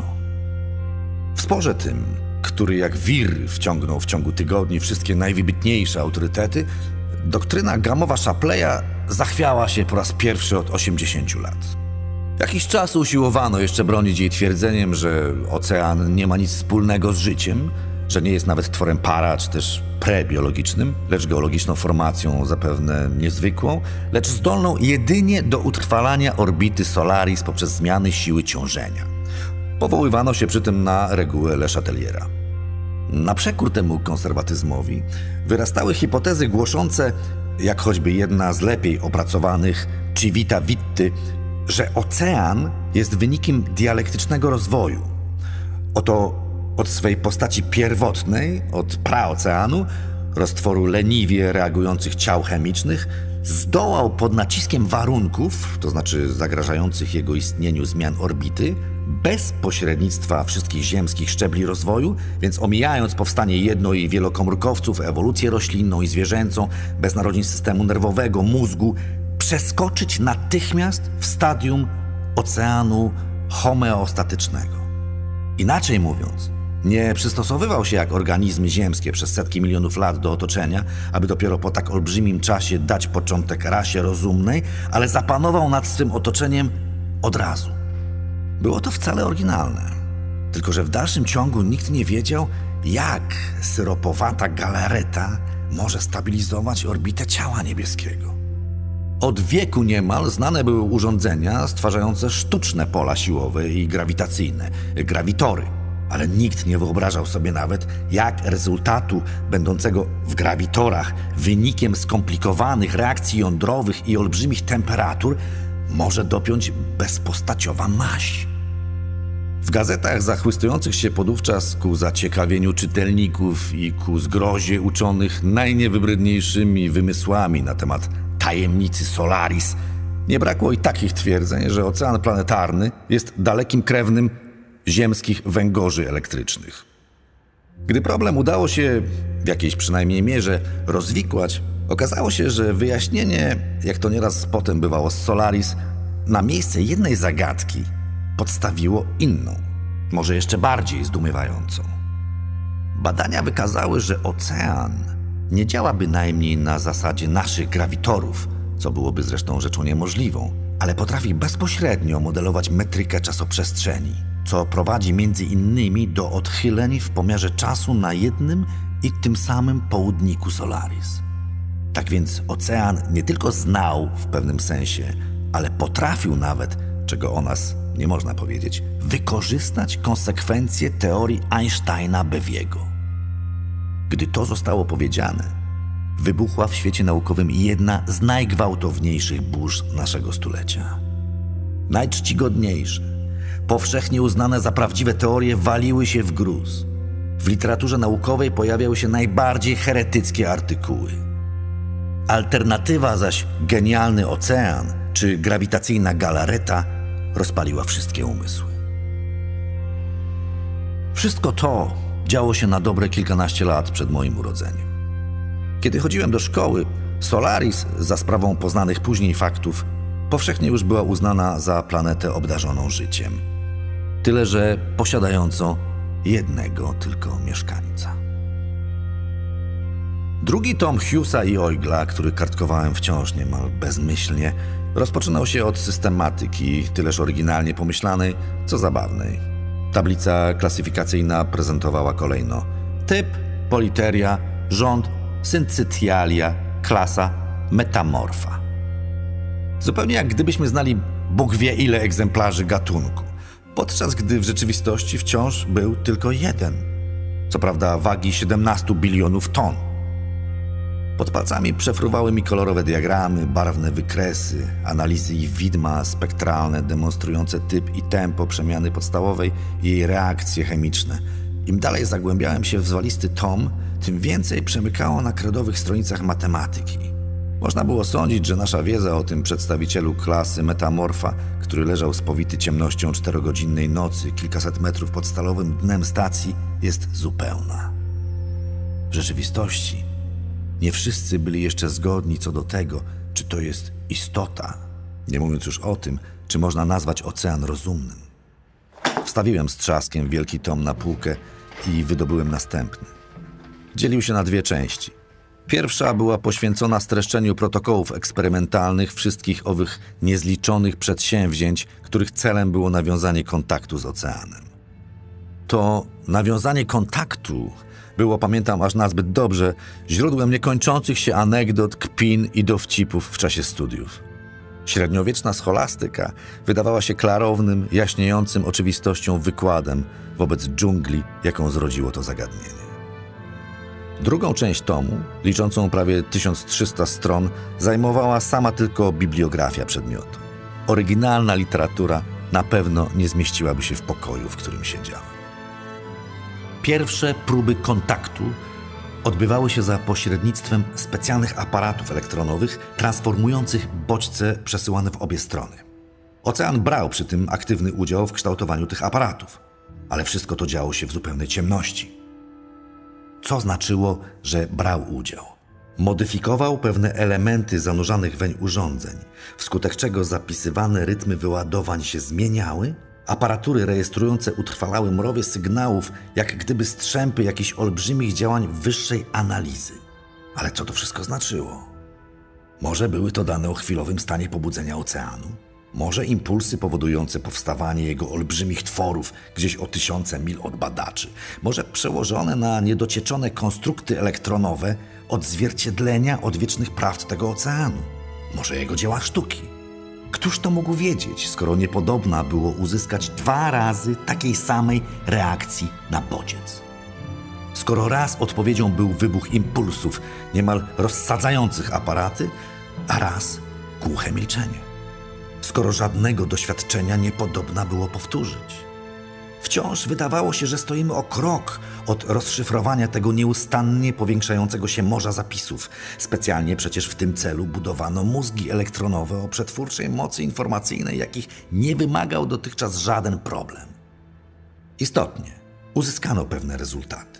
Speaker 2: W sporze tym, który jak wir wciągnął w ciągu tygodni wszystkie najwybitniejsze autorytety, doktryna gamowa Shapleya zachwiała się po raz pierwszy od osiemdziesięciu lat. Jakiś czas usiłowano jeszcze bronić jej twierdzeniem, że ocean nie ma nic wspólnego z życiem, że nie jest nawet tworem para, czy też prebiologicznym, lecz geologiczną formacją zapewne niezwykłą, lecz zdolną jedynie do utrwalania orbity Solaris poprzez zmiany siły ciążenia. Powoływano się przy tym na regułę Le Chateliera. Na przekór temu konserwatyzmowi wyrastały hipotezy głoszące, jak choćby jedna z lepiej opracowanych Civita Vitty, że ocean jest wynikiem dialektycznego rozwoju. Oto od swej postaci pierwotnej, od praoceanu, roztworu leniwie reagujących ciał chemicznych, zdołał pod naciskiem warunków, to znaczy zagrażających jego istnieniu zmian orbity, bez pośrednictwa wszystkich ziemskich szczebli rozwoju, więc omijając powstanie jedno- i wielokomórkowców, ewolucję roślinną i zwierzęcą, bez narodzin systemu nerwowego, mózgu, przeskoczyć natychmiast w stadium oceanu homeostatycznego. Inaczej mówiąc, nie przystosowywał się jak organizmy ziemskie przez setki milionów lat do otoczenia, aby dopiero po tak olbrzymim czasie dać początek rasie rozumnej, ale zapanował nad swym otoczeniem od razu. Było to wcale oryginalne. Tylko że w dalszym ciągu nikt nie wiedział, jak syropowata galareta może stabilizować orbitę ciała niebieskiego. Od wieku niemal znane były urządzenia stwarzające sztuczne pola siłowe i grawitacyjne, grawitory, ale nikt nie wyobrażał sobie nawet, jak rezultatu będącego w grawitorach wynikiem skomplikowanych reakcji jądrowych i olbrzymich temperatur może dopiąć bezpostaciowa maść. W gazetach zachwystujących się podówczas ku zaciekawieniu czytelników i ku zgrozie uczonych najniewybredniejszymi wymysłami na temat tajemnicy Solaris nie brakło i takich twierdzeń, że ocean planetarny jest dalekim krewnym ziemskich węgorzy elektrycznych. Gdy problem udało się w jakiejś przynajmniej mierze rozwikłać, okazało się, że wyjaśnienie, jak to nieraz potem bywało z Solaris, na miejsce jednej zagadki podstawiło inną, może jeszcze bardziej zdumiewającą. Badania wykazały, że ocean nie działa bynajmniej na zasadzie naszych grawitorów, co byłoby zresztą rzeczą niemożliwą, ale potrafi bezpośrednio modelować metrykę czasoprzestrzeni, co prowadzi między innymi do odchyleń w pomiarze czasu na jednym i tym samym południku Solaris. Tak więc ocean nie tylko znał w pewnym sensie, ale potrafił nawet, czego o nas nie można powiedzieć, wykorzystać konsekwencje teorii Einsteina-Bewiego. Gdy to zostało powiedziane, wybuchła w świecie naukowym jedna z najgwałtowniejszych burz naszego stulecia. Najczcigodniejsze, powszechnie uznane za prawdziwe teorie waliły się w gruz. W literaturze naukowej pojawiały się najbardziej heretyckie artykuły. Alternatywa zaś genialny ocean czy grawitacyjna galareta rozpaliła wszystkie umysły. Wszystko to działo się na dobre kilkanaście lat przed moim urodzeniem. Kiedy chodziłem do szkoły, Solaris, za sprawą poznanych później faktów, powszechnie już była uznana za planetę obdarzoną życiem. Tyle że posiadającą jednego tylko mieszkańca. Drugi tom Hughesa i Oigla, który kartkowałem wciąż niemal bezmyślnie, rozpoczynał się od systematyki, tyleż oryginalnie pomyślanej, co zabawnej. Tablica klasyfikacyjna prezentowała kolejno typ, politeria, rząd, syncytialia, klasa, metamorfa. Zupełnie jak gdybyśmy znali Bóg wie ile egzemplarzy gatunku, podczas gdy w rzeczywistości wciąż był tylko jeden. Co prawda wagi siedemnastu bilionów ton. Pod palcami przefruwały mi kolorowe diagramy, barwne wykresy, analizy i widma spektralne demonstrujące typ i tempo przemiany podstawowej i jej reakcje chemiczne. Im dalej zagłębiałem się w zwalisty tom, tym więcej przemykało na kredowych stronicach matematyki. Można było sądzić, że nasza wiedza o tym przedstawicielu klasy metamorfa, który leżał spowity ciemnością czterogodzinnej nocy kilkaset metrów pod stalowym dnem stacji, jest zupełna. W rzeczywistości nie wszyscy byli jeszcze zgodni co do tego, czy to jest istota, nie mówiąc już o tym, czy można nazwać ocean rozumnym. Wstawiłem z trzaskiem wielki tom na półkę i wydobyłem następny. Dzielił się na dwie części. Pierwsza była poświęcona streszczeniu protokołów eksperymentalnych wszystkich owych niezliczonych przedsięwzięć, których celem było nawiązanie kontaktu z oceanem. To nawiązanie kontaktu było, pamiętam aż nazbyt dobrze, źródłem niekończących się anegdot, kpin i dowcipów w czasie studiów. Średniowieczna scholastyka wydawała się klarownym, jaśniejącym oczywistością wykładem wobec dżungli, jaką zrodziło to zagadnienie. Drugą część tomu, liczącą prawie tysiąc trzysta stron, zajmowała sama tylko bibliografia przedmiotu. Oryginalna literatura na pewno nie zmieściłaby się w pokoju, w którym siedziałem. Pierwsze próby kontaktu odbywały się za pośrednictwem specjalnych aparatów elektronowych transformujących bodźce przesyłane w obie strony. Ocean brał przy tym aktywny udział w kształtowaniu tych aparatów, ale wszystko to działo się w zupełnej ciemności. Co znaczyło, że brał udział? Modyfikował pewne elementy zanurzanych weń urządzeń, wskutek czego zapisywane rytmy wyładowań się zmieniały, aparatury rejestrujące utrwalały mrowie sygnałów, jak gdyby strzępy jakichś olbrzymich działań wyższej analizy. Ale co to wszystko znaczyło? Może były to dane o chwilowym stanie pobudzenia oceanu? Może impulsy powodujące powstawanie jego olbrzymich tworów gdzieś o tysiące mil od badaczy. Może przełożone na niedocieczone konstrukty elektronowe odzwierciedlenia odwiecznych prawd tego oceanu. Może jego dzieła sztuki. Któż to mógł wiedzieć, skoro niepodobna było uzyskać dwa razy takiej samej reakcji na bodziec? Skoro raz odpowiedzią był wybuch impulsów, niemal rozsadzających aparaty, a raz głuche milczenie. Skoro żadnego doświadczenia niepodobna było powtórzyć. Wciąż wydawało się, że stoimy o krok od rozszyfrowania tego nieustannie powiększającego się morza zapisów. Specjalnie przecież w tym celu budowano mózgi elektronowe o przetwórczej mocy informacyjnej, jakich nie wymagał dotychczas żaden problem. Istotnie, uzyskano pewne rezultaty.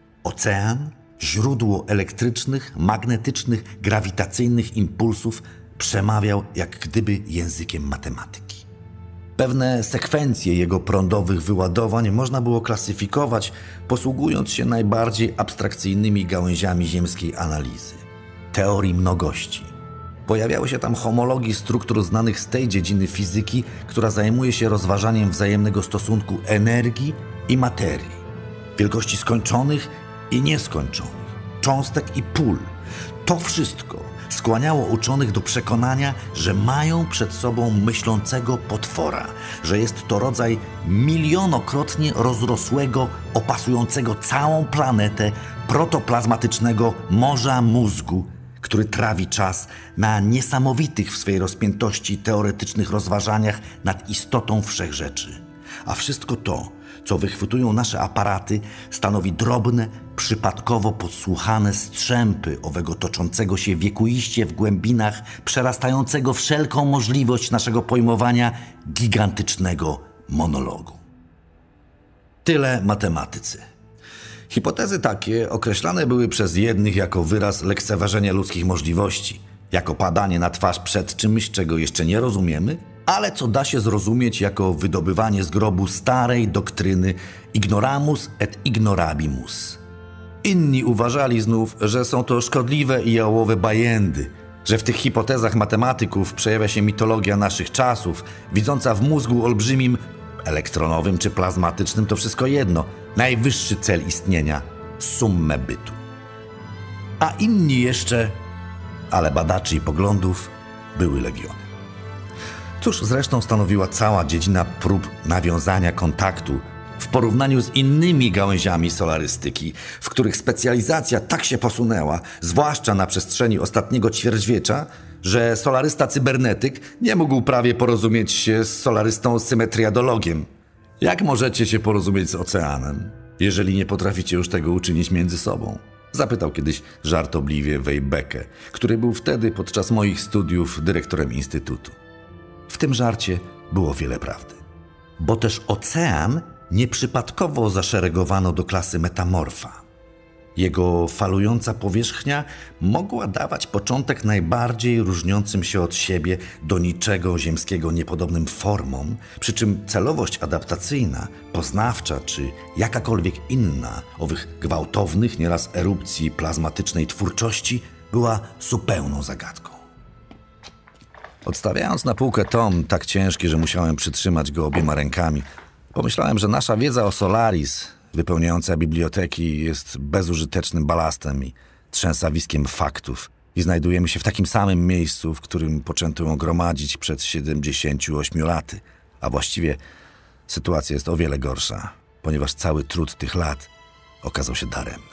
Speaker 2: Ocean, źródło elektrycznych, magnetycznych, grawitacyjnych impulsów, przemawiał jak gdyby językiem matematyki. Pewne sekwencje jego prądowych wyładowań można było klasyfikować, posługując się najbardziej abstrakcyjnymi gałęziami ziemskiej analizy. Teorii mnogości. Pojawiały się tam homologii struktur znanych z tej dziedziny fizyki, która zajmuje się rozważaniem wzajemnego stosunku energii i materii, wielkości skończonych i nieskończonych, cząstek i pól. To wszystko skłaniało uczonych do przekonania, że mają przed sobą myślącego potwora, że jest to rodzaj milionokrotnie rozrosłego, opasującego całą planetę protoplazmatycznego morza mózgu, który trawi czas na niesamowitych w swej rozpiętości teoretycznych rozważaniach nad istotą wszechrzeczy. A wszystko to, co wychwytują nasze aparaty, stanowi drobne, przypadkowo podsłuchane strzępy owego toczącego się wiekuiście w głębinach, przerastającego wszelką możliwość naszego pojmowania gigantycznego monologu. Tyle matematycy. Hipotezy takie określane były przez jednych jako wyraz lekceważenia ludzkich możliwości, jako padanie na twarz przed czymś, czego jeszcze nie rozumiemy, ale co da się zrozumieć jako wydobywanie z grobu starej doktryny ignoramus et ignorabimus. Inni uważali znów, że są to szkodliwe i jałowe bajędy, że w tych hipotezach matematyków przejawia się mitologia naszych czasów, widząca w mózgu olbrzymim, elektronowym czy plazmatycznym, to wszystko jedno, najwyższy cel istnienia, summę bytu. A inni jeszcze, ale badaczy i poglądów były legiony. Cóż zresztą stanowiła cała dziedzina prób nawiązania kontaktu w porównaniu z innymi gałęziami solarystyki, w których specjalizacja tak się posunęła, zwłaszcza na przestrzeni ostatniego ćwierćwiecza, że solarysta cybernetyk nie mógł prawie porozumieć się z solarystą symetriadologiem. Jak możecie się porozumieć z oceanem, jeżeli nie potraficie już tego uczynić między sobą? Zapytał kiedyś żartobliwie Weibeke, który był wtedy podczas moich studiów dyrektorem instytutu. W tym żarcie było wiele prawdy. Bo też ocean nieprzypadkowo zaszeregowano do klasy metamorfa. Jego falująca powierzchnia mogła dawać początek najbardziej różniącym się od siebie do niczego ziemskiego niepodobnym formom, przy czym celowość adaptacyjna, poznawcza czy jakakolwiek inna owych gwałtownych nieraz erupcji plazmatycznej twórczości była zupełną zagadką. Odstawiając na półkę tom, tak ciężki, że musiałem przytrzymać go obiema rękami, pomyślałem, że nasza wiedza o Solaris, wypełniająca biblioteki, jest bezużytecznym balastem i trzęsawiskiem faktów i znajdujemy się w takim samym miejscu, w którym poczęto ją gromadzić przed siedemdziesięciu ośmiu laty, a właściwie sytuacja jest o wiele gorsza, ponieważ cały trud tych lat okazał się daremny.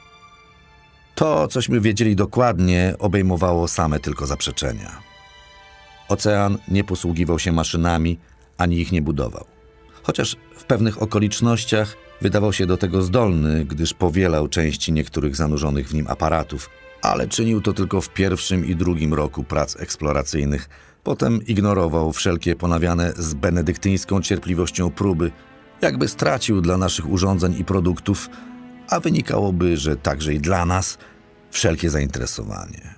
Speaker 2: To, cośmy wiedzieli dokładnie, obejmowało same tylko zaprzeczenia. Ocean nie posługiwał się maszynami, ani ich nie budował. Chociaż w pewnych okolicznościach wydawał się do tego zdolny, gdyż powielał części niektórych zanurzonych w nim aparatów, ale czynił to tylko w pierwszym i drugim roku prac eksploracyjnych. Potem ignorował wszelkie ponawiane z benedyktyńską cierpliwością próby, jakby stracił dla naszych urządzeń i produktów, a wynikałoby, że także i dla nas, wszelkie zainteresowanie.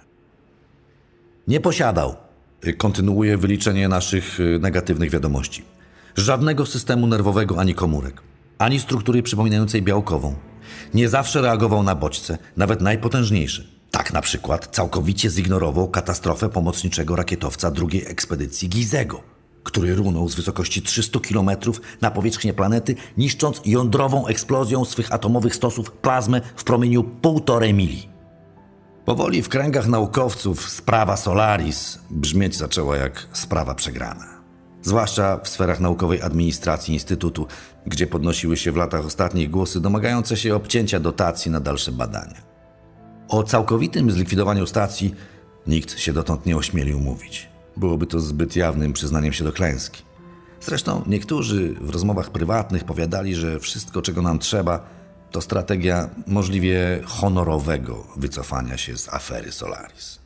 Speaker 2: Nie posiadał, kontynuuje wyliczenie naszych negatywnych wiadomości, żadnego systemu nerwowego ani komórek, ani struktury przypominającej białkową. Nie zawsze reagował na bodźce, nawet najpotężniejsze. Tak na przykład całkowicie zignorował katastrofę pomocniczego rakietowca drugiej ekspedycji Gizego, który runął z wysokości trzystu kilometrów na powierzchnię planety, niszcząc jądrową eksplozją swych atomowych stosów plazmę w promieniu półtorej mili. Powoli w kręgach naukowców sprawa Solaris brzmieć zaczęła jak sprawa przegrana. Zwłaszcza w sferach naukowej administracji Instytutu, gdzie podnosiły się w latach ostatnich głosy domagające się obcięcia dotacji na dalsze badania. O całkowitym zlikwidowaniu stacji nikt się dotąd nie ośmielił mówić. Byłoby to zbyt jawnym przyznaniem się do klęski. Zresztą niektórzy w rozmowach prywatnych powiadali, że wszystko, czego nam trzeba, to strategia możliwie honorowego wycofania się z afery Solaris.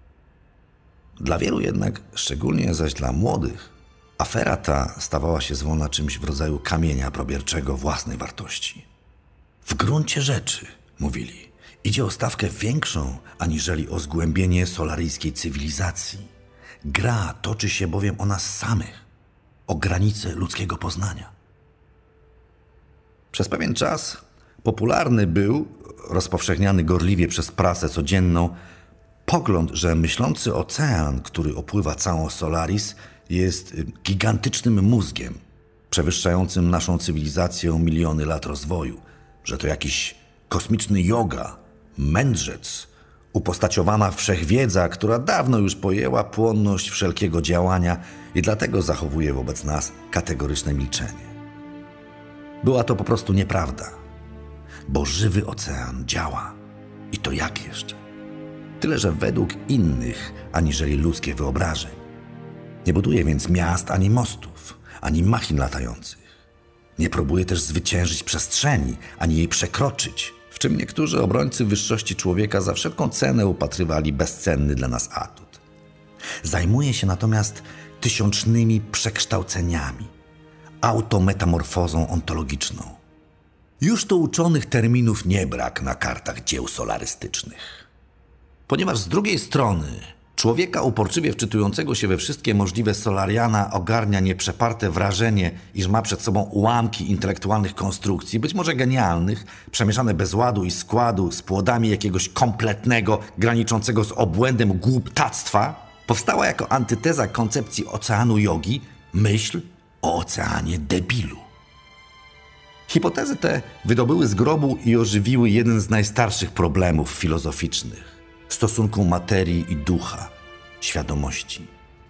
Speaker 2: Dla wielu jednak, szczególnie zaś dla młodych, afera ta stawała się zwolna czymś w rodzaju kamienia probierczego własnej wartości. W gruncie rzeczy, mówili, idzie o stawkę większą, aniżeli o zgłębienie solaryjskiej cywilizacji. Gra toczy się bowiem o nas samych, o granice ludzkiego poznania. Przez pewien czas popularny był, rozpowszechniany gorliwie przez prasę codzienną, pogląd, że myślący ocean, który opływa całą Solaris, jest gigantycznym mózgiem, przewyższającym naszą cywilizację o miliony lat rozwoju, że to jakiś kosmiczny joga, mędrzec, upostaciowana wszechwiedza, która dawno już pojęła płonność wszelkiego działania i dlatego zachowuje wobec nas kategoryczne milczenie. Była to po prostu nieprawda, bo żywy ocean działa. I to jak jeszcze? Tyle, że według innych, aniżeli ludzkie wyobrażeń. Nie buduje więc miast ani mostów, ani machin latających. Nie próbuje też zwyciężyć przestrzeni, ani jej przekroczyć, w czym niektórzy obrońcy wyższości człowieka za wszelką cenę upatrywali bezcenny dla nas atut. Zajmuje się natomiast tysiącznymi przekształceniami, autometamorfozą ontologiczną. Już to uczonych terminów nie brak na kartach dzieł solarystycznych. Ponieważ z drugiej strony człowieka uporczywie wczytującego się we wszystkie możliwe solariana ogarnia nieprzeparte wrażenie, iż ma przed sobą ułamki intelektualnych konstrukcji, być może genialnych, przemieszane bez ładu i składu z płodami jakiegoś kompletnego, graniczącego z obłędem głuptactwa, powstała jako antyteza koncepcji oceanu jogi myśl o oceanie debilu. Hipotezy te wydobyły z grobu i ożywiły jeden z najstarszych problemów filozoficznych – stosunku materii i ducha, świadomości.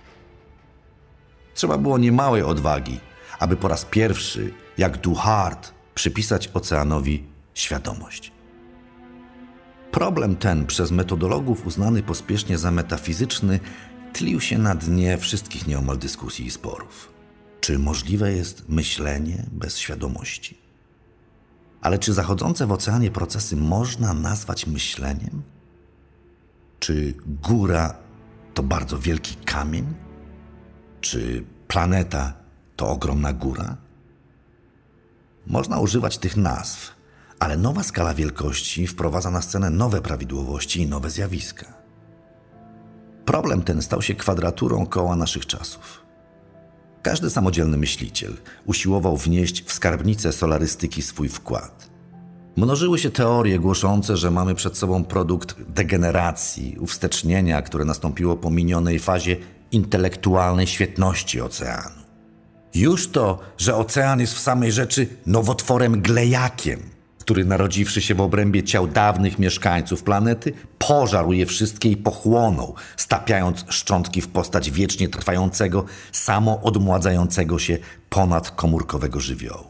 Speaker 2: Trzeba było niemałej odwagi, aby po raz pierwszy, jak Duhart, przypisać oceanowi świadomość. Problem ten, przez metodologów uznany pospiesznie za metafizyczny, tlił się na dnie wszystkich nieomal dyskusji i sporów. Czy możliwe jest myślenie bez świadomości? Ale czy zachodzące w oceanie procesy można nazwać myśleniem? Czy góra to bardzo wielki kamień? Czy planeta to ogromna góra? Można używać tych nazw, ale nowa skala wielkości wprowadza na scenę nowe prawidłowości i nowe zjawiska. Problem ten stał się kwadraturą koła naszych czasów. Każdy samodzielny myśliciel usiłował wnieść w skarbnicę solarystyki swój wkład. Mnożyły się teorie głoszące, że mamy przed sobą produkt degeneracji, uwstecznienia, które nastąpiło po minionej fazie intelektualnej świetności oceanu. Już to, że ocean jest w samej rzeczy nowotworem glejakiem, który narodziwszy się w obrębie ciał dawnych mieszkańców planety, pożarł je wszystkie i pochłonął, stapiając szczątki w postać wiecznie trwającego, samoodmładzającego się ponadkomórkowego żywiołu.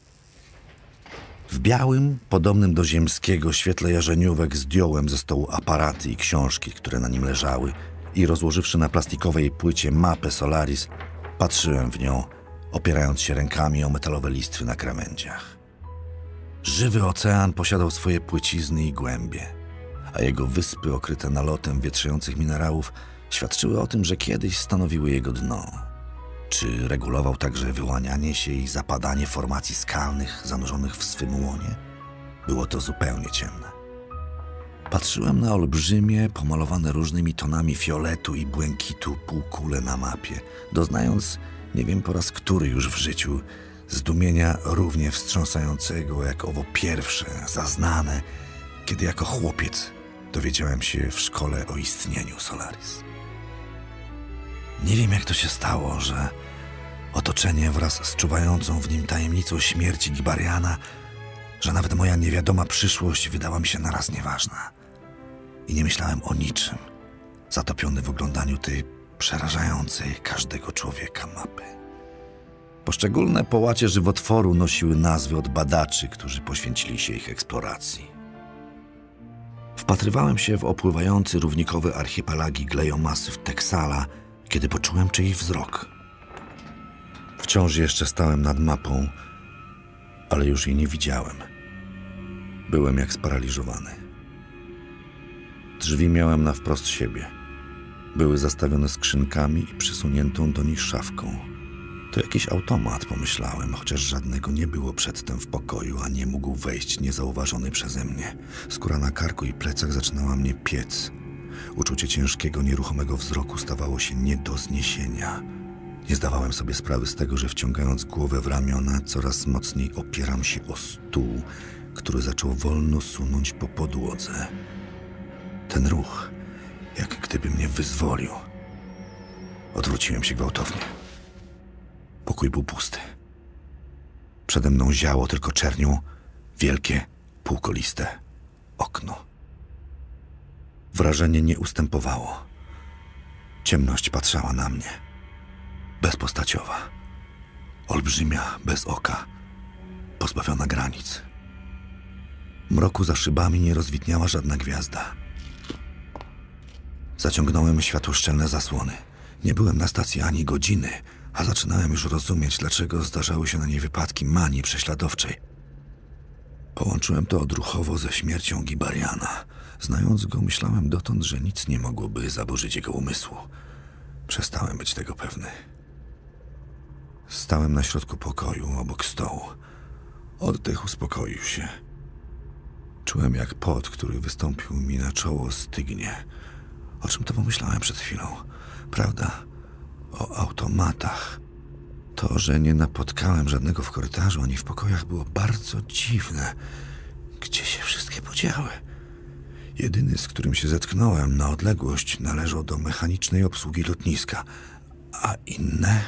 Speaker 2: W białym, podobnym do ziemskiego świetle jarzeniówek zdjąłem ze stołu aparaty i książki, które na nim leżały i rozłożywszy na plastikowej płycie mapę Solaris, patrzyłem w nią, opierając się rękami o metalowe listwy na krawędziach. Żywy ocean posiadał swoje płycizny i głębie, a jego wyspy okryte nalotem wietrzejących minerałów świadczyły o tym, że kiedyś stanowiły jego dno. Czy regulował także wyłanianie się i zapadanie formacji skalnych zanurzonych w swym łonie? Było to zupełnie ciemne. Patrzyłem na olbrzymie, pomalowane różnymi tonami fioletu i błękitu półkule na mapie, doznając, nie wiem po raz który już w życiu, zdumienia równie wstrząsającego jak owo pierwsze, zaznane, kiedy jako chłopiec dowiedziałem się w szkole o istnieniu Solaris. Nie wiem, jak to się stało, że Otoczenie wraz z czuwającą w nim tajemnicą śmierci Gibariana, że nawet moja niewiadoma przyszłość wydała mi się naraz nieważna. I nie myślałem o niczym, zatopiony w oglądaniu tej przerażającej każdego człowieka mapy. Poszczególne połacie żywotworu nosiły nazwy od badaczy, którzy poświęcili się ich eksploracji. Wpatrywałem się w opływający równikowe archipelagi glejomasyw Texala, kiedy poczułem czyjś wzrok. Wciąż jeszcze stałem nad mapą, ale już jej nie widziałem. Byłem jak sparaliżowany. Drzwi miałem na wprost siebie. Były zastawione skrzynkami i przysuniętą do nich szafką. To jakiś automat, pomyślałem, chociaż żadnego nie było przedtem w pokoju, a nie mógł wejść niezauważony przeze mnie. Skóra na karku i plecach zaczynała mnie piec. Uczucie ciężkiego, nieruchomego wzroku stawało się nie do zniesienia. Nie zdawałem sobie sprawy z tego, że wciągając głowę w ramiona, coraz mocniej opieram się o stół, który zaczął wolno sunąć po podłodze. Ten ruch, jak gdyby mnie wyzwolił. Odwróciłem się gwałtownie. Pokój był pusty. Przede mną ziało tylko czernią wielkie, półkoliste okno. Wrażenie nie ustępowało. Ciemność patrzała na mnie. Bezpostaciowa. Olbrzymia, bez oka. Pozbawiona granic. Mroku za szybami nie rozwidniała żadna gwiazda. Zaciągnąłem światłoszczelne zasłony. Nie byłem na stacji ani godziny, a zaczynałem już rozumieć, dlaczego zdarzały się na niej wypadki manii prześladowczej. Połączyłem to odruchowo ze śmiercią Gibariana. Znając go, myślałem dotąd, że nic nie mogłoby zaburzyć jego umysłu. Przestałem być tego pewny. Stałem na środku pokoju, obok stołu. Oddech uspokoił się. Czułem, jak pot, który wystąpił mi na czoło, stygnie. O czym to pomyślałem przed chwilą? Prawda? O automatach. To, że nie napotkałem żadnego w korytarzu ani w pokojach, było bardzo dziwne. Gdzie się wszystkie podziały? Jedyny, z którym się zetknąłem na odległość, należał do mechanicznej obsługi lotniska, a inne...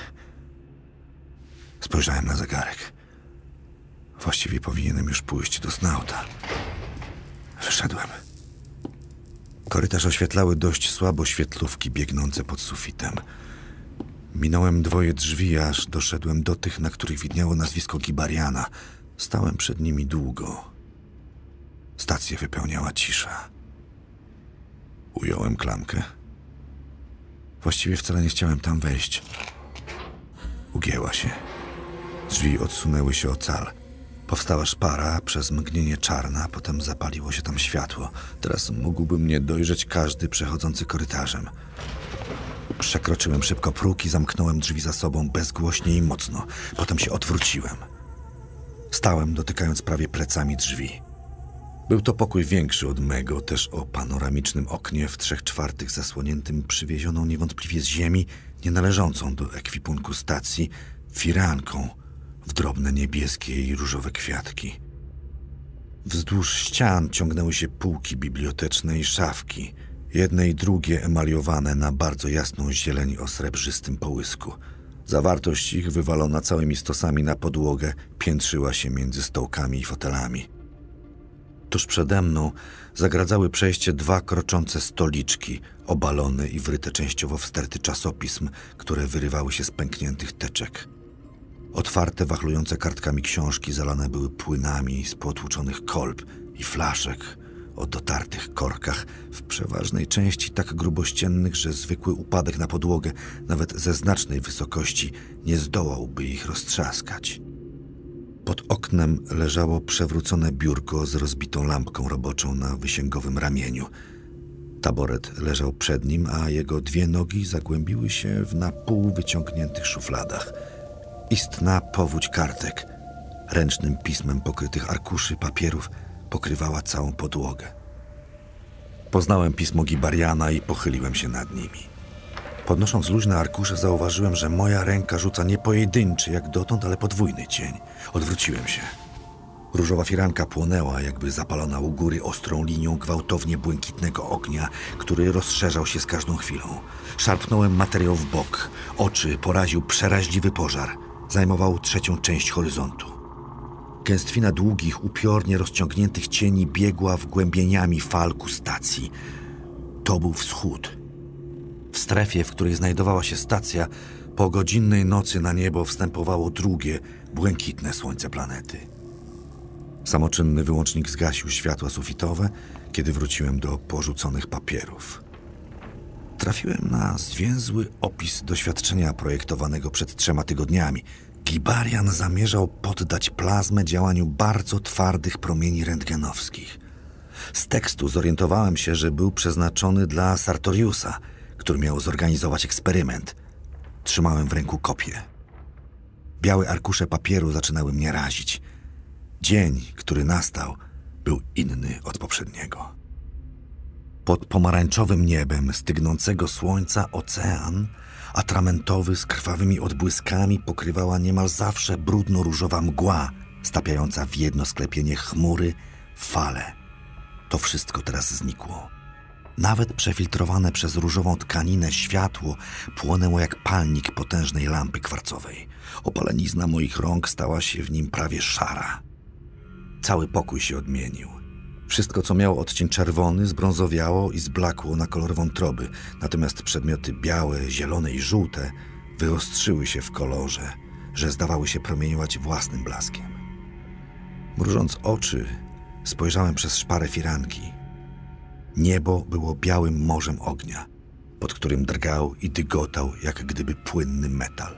Speaker 2: Spojrzałem na zegarek. Właściwie powinienem już pójść do Snauta. Wyszedłem. Korytarz oświetlały dość słabo świetlówki biegnące pod sufitem. Minąłem dwoje drzwi, aż doszedłem do tych, na których widniało nazwisko Gibariana. Stałem przed nimi długo. Stację wypełniała cisza. Ująłem klamkę. Właściwie wcale nie chciałem tam wejść. Ugięła się. Drzwi odsunęły się o cal. Powstała szpara, przez mgnienie czarna, potem zapaliło się tam światło. Teraz mógłby mnie dojrzeć każdy przechodzący korytarzem. Przekroczyłem szybko próg i zamknąłem drzwi za sobą bezgłośnie i mocno. Potem się odwróciłem. Stałem, dotykając prawie plecami drzwi. Był to pokój większy od mego, też o panoramicznym oknie w trzech czwartych zasłoniętym przywiezioną niewątpliwie z ziemi, nie należącą do ekwipunku stacji, firanką w drobne niebieskie i różowe kwiatki. Wzdłuż ścian ciągnęły się półki biblioteczne i szafki, jedne i drugie emaliowane na bardzo jasną zieleń o srebrzystym połysku. Zawartość ich, wywalona całymi stosami na podłogę, piętrzyła się między stołkami i fotelami. Tuż przede mną zagradzały przejście dwa kroczące stoliczki, obalone i wryte częściowo w sterty czasopism, które wyrywały się z pękniętych teczek. Otwarte, wachlujące kartkami książki zalane były płynami z potłuczonych kolb i flaszek o dotartych korkach, w przeważnej części tak grubościennych, że zwykły upadek na podłogę, nawet ze znacznej wysokości, nie zdołałby ich roztrzaskać. Pod oknem leżało przewrócone biurko z rozbitą lampką roboczą na wysięgowym ramieniu. Taboret leżał przed nim, a jego dwie nogi zagłębiły się w na pół wyciągniętych szufladach. Istna powódź kartek, ręcznym pismem pokrytych arkuszy papierów, pokrywała całą podłogę. Poznałem pismo Gibariana i pochyliłem się nad nimi. Podnosząc luźne arkusze, zauważyłem, że moja ręka rzuca nie pojedynczy jak dotąd, ale podwójny cień. Odwróciłem się. Różowa firanka płonęła, jakby zapalona u góry ostrą linią gwałtownie błękitnego ognia, który rozszerzał się z każdą chwilą. Szarpnąłem materiał w bok. Oczy poraził przeraźliwy pożar. Zajmował trzecią część horyzontu. Gęstwina długich, upiornie rozciągniętych cieni biegła wgłębieniami fal ku stacji. To był wschód. W strefie, w której znajdowała się stacja, po godzinnej nocy na niebo wstępowało drugie, błękitne słońce planety. Samoczynny wyłącznik zgasił światła sufitowe, kiedy wróciłem do porzuconych papierów. Trafiłem na zwięzły opis doświadczenia projektowanego przed trzema tygodniami. Gibarian zamierzał poddać plazmę działaniu bardzo twardych promieni rentgenowskich. Z tekstu zorientowałem się, że był przeznaczony dla Sartoriusa, który miał zorganizować eksperyment. Trzymałem w ręku kopię. Białe arkusze papieru zaczynały mnie razić. Dzień, który nastał, był inny od poprzedniego. Pod pomarańczowym niebem stygnącego słońca ocean, atramentowy z krwawymi odbłyskami, pokrywała niemal zawsze brudno-różowa mgła, stapiająca w jedno sklepienie chmury, fale. To wszystko teraz znikło. Nawet przefiltrowane przez różową tkaninę światło płonęło jak palnik potężnej lampy kwarcowej. Opalenizna moich rąk stała się w nim prawie szara. Cały pokój się odmienił. Wszystko, co miało odcień czerwony, zbrązowiało i zblakło na kolor wątroby, natomiast przedmioty białe, zielone i żółte wyostrzyły się w kolorze, że zdawały się promieniować własnym blaskiem. Mrużąc oczy, spojrzałem przez szparę firanki. Niebo było białym morzem ognia, pod którym drgał i dygotał, jak gdyby płynny metal.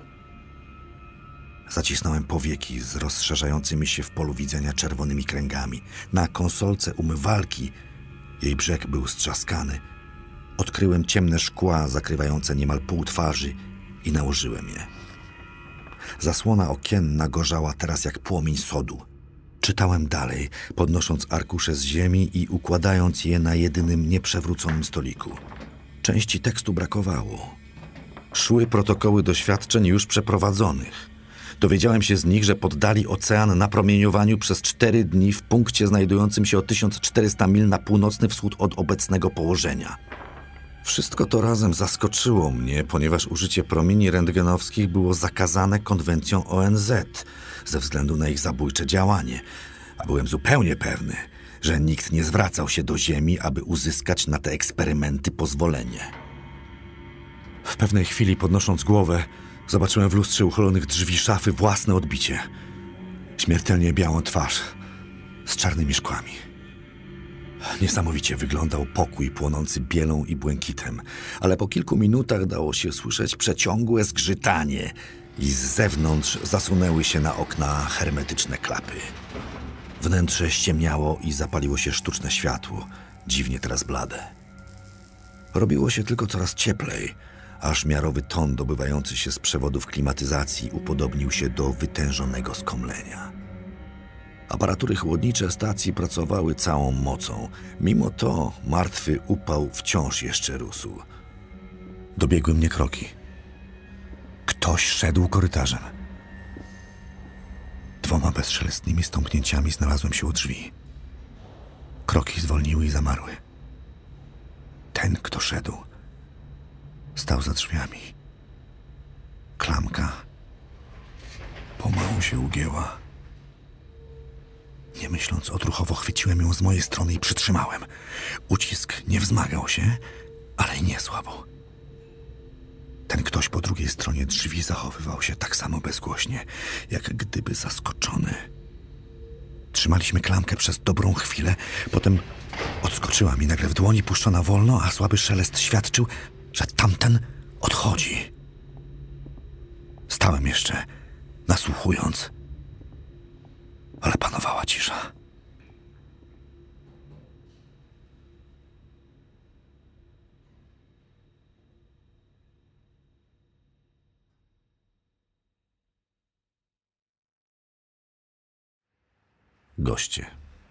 Speaker 2: Zacisnąłem powieki z rozszerzającymi się w polu widzenia czerwonymi kręgami. Na konsolce umywalki, jej brzeg był strzaskany, odkryłem ciemne szkła zakrywające niemal pół twarzy i nałożyłem je. Zasłona okienna gorzała teraz jak płomień sodu. Czytałem dalej, podnosząc arkusze z ziemi i układając je na jedynym nieprzewróconym stoliku. Części tekstu brakowało. Szły protokoły doświadczeń już przeprowadzonych. Dowiedziałem się z nich, że poddali ocean napromieniowaniu przez cztery dni w punkcie znajdującym się o tysiąc czterysta mil na północny wschód od obecnego położenia. Wszystko to razem zaskoczyło mnie, ponieważ użycie promieni rentgenowskich było zakazane konwencją O N Z ze względu na ich zabójcze działanie, a byłem zupełnie pewny, że nikt nie zwracał się do Ziemi, aby uzyskać na te eksperymenty pozwolenie. W pewnej chwili, podnosząc głowę, zobaczyłem w lustrze uchylonych drzwi szafy własne odbicie. Śmiertelnie białą twarz z czarnymi szkłami. Niesamowicie wyglądał pokój płonący bielą i błękitem, ale po kilku minutach dało się słyszeć przeciągłe zgrzytanie i z zewnątrz zasunęły się na okna hermetyczne klapy. Wnętrze ściemniało i zapaliło się sztuczne światło, dziwnie teraz blade. Robiło się tylko coraz cieplej, aż miarowy ton dobywający się z przewodów klimatyzacji upodobnił się do wytężonego skomlenia. Aparatury chłodnicze stacji pracowały całą mocą. Mimo to martwy upał wciąż jeszcze rósł. Dobiegły mnie kroki. Ktoś szedł korytarzem. Dwoma bezszelestnymi stąpnięciami znalazłem się u drzwi. Kroki zwolniły i zamarły. Ten, kto szedł, stał za drzwiami. Klamka pomału się ugięła. Nie myśląc, odruchowo chwyciłem ją z mojej strony i przytrzymałem. Ucisk nie wzmagał się, ale i nie słabo. Ten ktoś po drugiej stronie drzwi zachowywał się tak samo bezgłośnie, jak gdyby zaskoczony. Trzymaliśmy klamkę przez dobrą chwilę, potem odskoczyła mi nagle w dłoni puszczona wolno, a słaby szelest świadczył, że tamten odchodzi. Stałem jeszcze, nasłuchując, ale panowała cisza. Goście.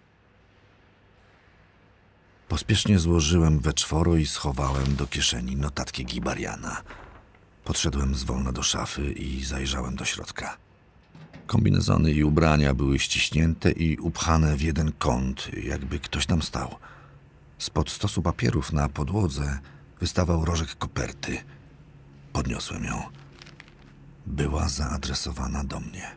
Speaker 2: Pospiesznie złożyłem we czworo i schowałem do kieszeni notatki Gibariana. Podszedłem zwolna do szafy i zajrzałem do środka. Kombinezony i ubrania były ściśnięte i upchane w jeden kąt, jakby ktoś tam stał. Spod stosu papierów na podłodze wystawał rożek koperty. Podniosłem ją. Była zaadresowana do mnie.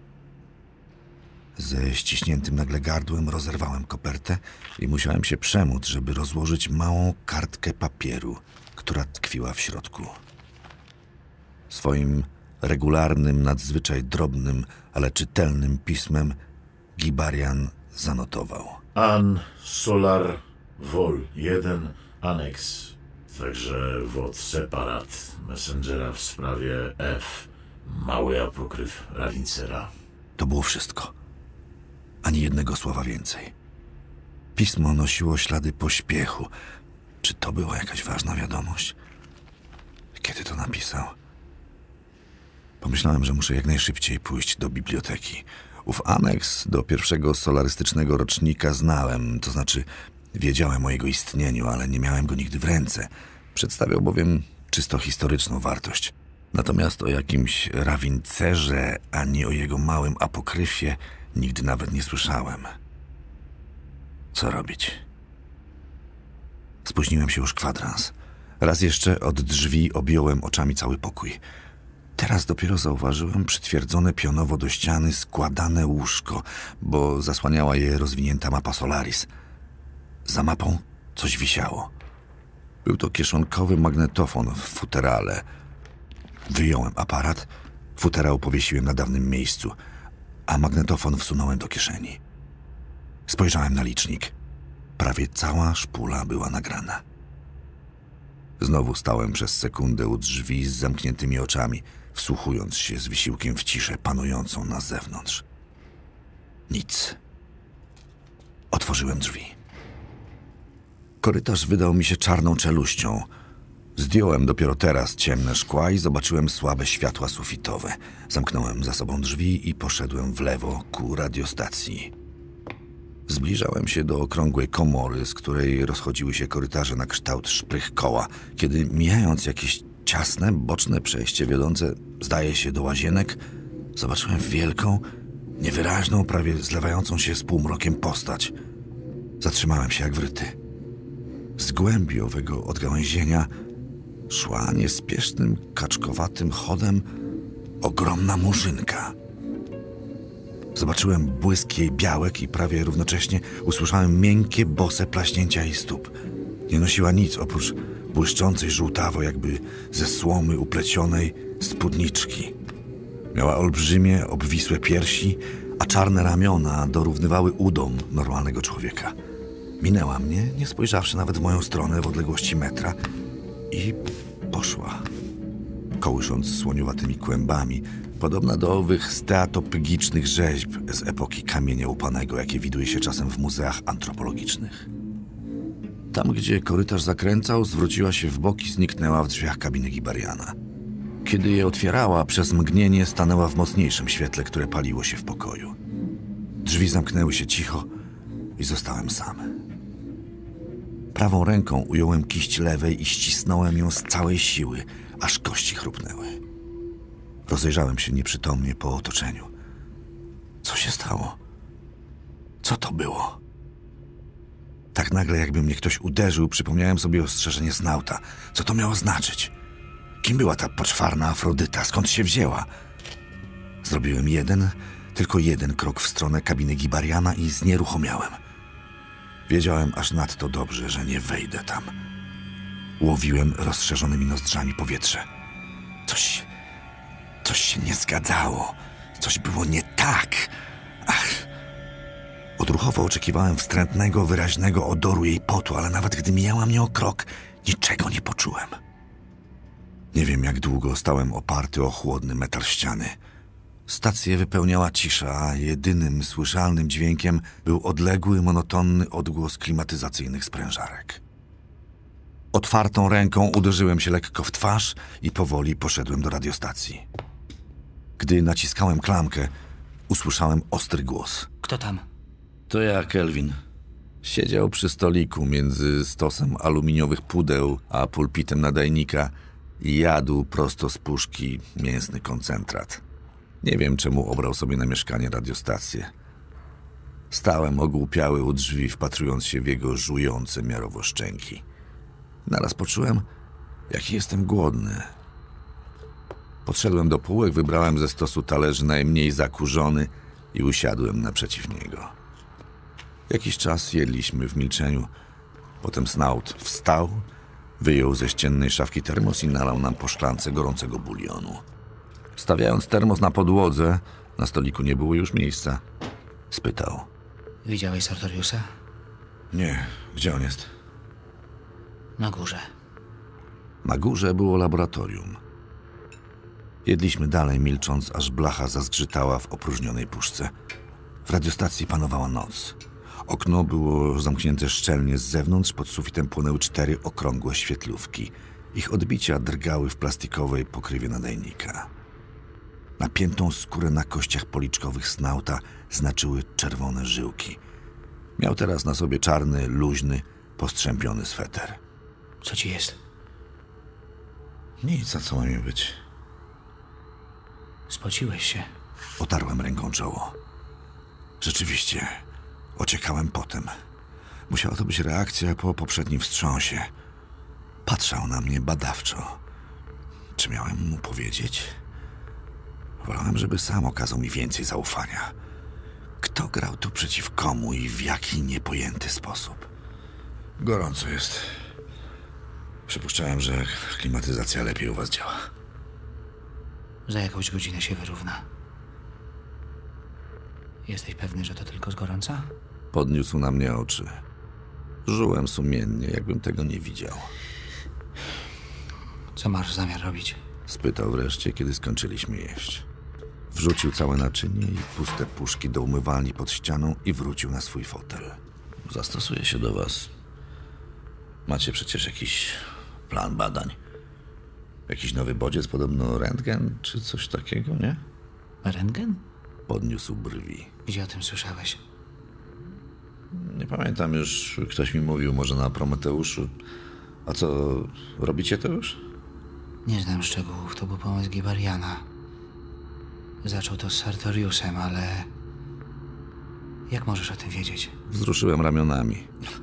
Speaker 2: Ze ściśniętym nagle gardłem rozerwałem kopertę i musiałem się przemóc, żeby rozłożyć małą kartkę papieru, która tkwiła w środku. Swoim regularnym, nadzwyczaj drobnym, ale czytelnym pismem Gibarian zanotował.
Speaker 7: An Solar Vol jeden Annex. Także wod separat Messengera w sprawie F. Mały apokryf Ravincera.
Speaker 2: To było wszystko. Ani jednego słowa więcej. Pismo nosiło ślady pośpiechu. Czy to była jakaś ważna wiadomość? Kiedy to napisał? Pomyślałem, że muszę jak najszybciej pójść do biblioteki. Ów aneks do pierwszego solarystycznego rocznika znałem, to znaczy wiedziałem o jego istnieniu, ale nie miałem go nigdy w ręce. Przedstawiał bowiem czysto historyczną wartość. Natomiast o jakimś Ravincerze, ani o jego małym apokryfie nigdy nawet nie słyszałem. Co robić? Spóźniłem się już kwadrans. Raz jeszcze od drzwi objąłem oczami cały pokój. Teraz dopiero zauważyłem przytwierdzone pionowo do ściany składane łóżko, bo zasłaniała je rozwinięta mapa Solaris. Za mapą coś wisiało. Był to kieszonkowy magnetofon w futerale. Wyjąłem aparat, futerał powiesiłem na dawnym miejscu, a magnetofon wsunąłem do kieszeni. Spojrzałem na licznik. Prawie cała szpula była nagrana. Znowu stałem przez sekundę u drzwi z zamkniętymi oczami, wsłuchując się z wysiłkiem w ciszę panującą na zewnątrz. Nic. Otworzyłem drzwi. Korytarz wydał mi się czarną czeluścią. Zdjąłem dopiero teraz ciemne szkła i zobaczyłem słabe światła sufitowe. Zamknąłem za sobą drzwi i poszedłem w lewo ku radiostacji. Zbliżałem się do okrągłej komory, z której rozchodziły się korytarze na kształt szprych koła, kiedy mijając jakieś ciasne, boczne przejście wiodące, zdaje się, do łazienek, zobaczyłem wielką, niewyraźną, prawie zlewającą się z półmrokiem postać. Zatrzymałem się jak wryty. Z głębi owego odgałęzienia szła niespiesznym, kaczkowatym chodem ogromna murzynka. Zobaczyłem błysk jej białek i prawie równocześnie usłyszałem miękkie, bose plaśnięcia jej stóp. Nie nosiła nic oprócz błyszczącej żółtawo, jakby ze słomy uplecionej spódniczki. Miała olbrzymie, obwisłe piersi, a czarne ramiona dorównywały udom normalnego człowieka. Minęła mnie, nie spojrzawszy nawet w moją stronę w odległości metra, i poszła, kołysząc słoniowatymi kłębami, podobna do owych steatopygicznych rzeźb z epoki kamienia łupanego, jakie widuje się czasem w muzeach antropologicznych. Tam, gdzie korytarz zakręcał, zwróciła się w bok i zniknęła w drzwiach kabiny Gibariana. Kiedy je otwierała, przez mgnienie stanęła w mocniejszym świetle, które paliło się w pokoju. Drzwi zamknęły się cicho i zostałem sam. Prawą ręką ująłem kiść lewej i ścisnąłem ją z całej siły, aż kości chrupnęły. Rozejrzałem się nieprzytomnie po otoczeniu. Co się stało? Co to było? Tak nagle, jakby mnie ktoś uderzył, przypomniałem sobie ostrzeżenie Snauta. Co to miało znaczyć? Kim była ta poczwarna Afrodyta? Skąd się wzięła? Zrobiłem jeden, tylko jeden krok w stronę kabiny Gibariana i znieruchomiałem. Wiedziałem aż nadto dobrze, że nie wejdę tam. Łowiłem rozszerzonymi nozdrzami powietrze. Coś... coś się nie zgadzało. Coś było nie tak. Ach... Odruchowo oczekiwałem wstrętnego, wyraźnego odoru jej potu, ale nawet gdy mijała mnie o krok, niczego nie poczułem. Nie wiem, jak długo stałem oparty o chłodny metal ściany. Stację wypełniała cisza, a jedynym słyszalnym dźwiękiem był odległy, monotonny odgłos klimatyzacyjnych sprężarek. Otwartą ręką uderzyłem się lekko w twarz i powoli poszedłem do radiostacji. Gdy naciskałem klamkę, usłyszałem ostry głos.
Speaker 6: Kto tam?
Speaker 2: To ja, Kelvin. Siedział przy stoliku między stosem aluminiowych pudeł a pulpitem nadajnika i jadł prosto z puszki mięsny koncentrat. Nie wiem, czemu obrał sobie na mieszkanie radiostację. Stałem ogłupiały u drzwi, wpatrując się w jego żujące miarowo szczęki. Naraz poczułem, jaki jestem głodny. Podszedłem do półek, wybrałem ze stosu talerzy najmniej zakurzony i usiadłem naprzeciw niego. Jakiś czas jedliśmy w milczeniu. Potem Snout wstał, wyjął ze ściennej szafki termos i nalał nam po szklance gorącego bulionu. Stawiając termos na podłodze, na stoliku nie było już miejsca, spytał.
Speaker 6: Widziałeś Sartoriusa?
Speaker 2: Nie, gdzie on jest?
Speaker 6: Na górze.
Speaker 2: Na górze było laboratorium. Jedliśmy dalej, milcząc, aż blacha zazgrzytała w opróżnionej puszce. W radiostacji panowała noc. Okno było zamknięte szczelnie z zewnątrz, pod sufitem płonęły cztery okrągłe świetlówki. Ich odbicia drgały w plastikowej pokrywie nadajnika. Napiętą skórę na kościach policzkowych Snauta znaczyły czerwone żyłki. Miał teraz na sobie czarny, luźny, postrzępiony sweter.
Speaker 6: Co ci jest?
Speaker 2: Nic, a co ma mi być?
Speaker 6: Spociłeś się.
Speaker 2: Otarłem ręką czoło. Rzeczywiście, ociekałem potem. Musiała to być reakcja po poprzednim wstrząsie. Patrzał na mnie badawczo. Czy miałem mu powiedzieć? Wolałem, żeby sam okazał mi więcej zaufania. Kto grał tu przeciw komu i w jaki niepojęty sposób? Gorąco jest. Przypuszczałem, że klimatyzacja lepiej u was działa.
Speaker 6: Za jakąś godzinę się wyrówna. Jesteś pewny, że to tylko z gorąca?
Speaker 2: Podniósł na mnie oczy. Żułem sumiennie, jakbym tego nie widział.
Speaker 6: Co masz zamiar robić?
Speaker 2: Spytał wreszcie, kiedy skończyliśmy jeść. Wrzucił całe naczynie i puste puszki do umywalni pod ścianą i wrócił na swój fotel. Zastosuję się do was. Macie przecież jakiś plan badań. Jakiś nowy bodziec, podobno rentgen czy coś takiego, nie?
Speaker 6: Rentgen?
Speaker 2: Podniósł brwi.
Speaker 6: Gdzie o tym słyszałeś?
Speaker 2: Nie pamiętam już, ktoś mi mówił, może na Prometeuszu. A co, robicie to już?
Speaker 6: Nie znam szczegółów, to był pomysł Gibariana. Zaczął to z Sartoriusem, ale... Jak możesz o tym wiedzieć?
Speaker 2: Wzruszyłem ramionami.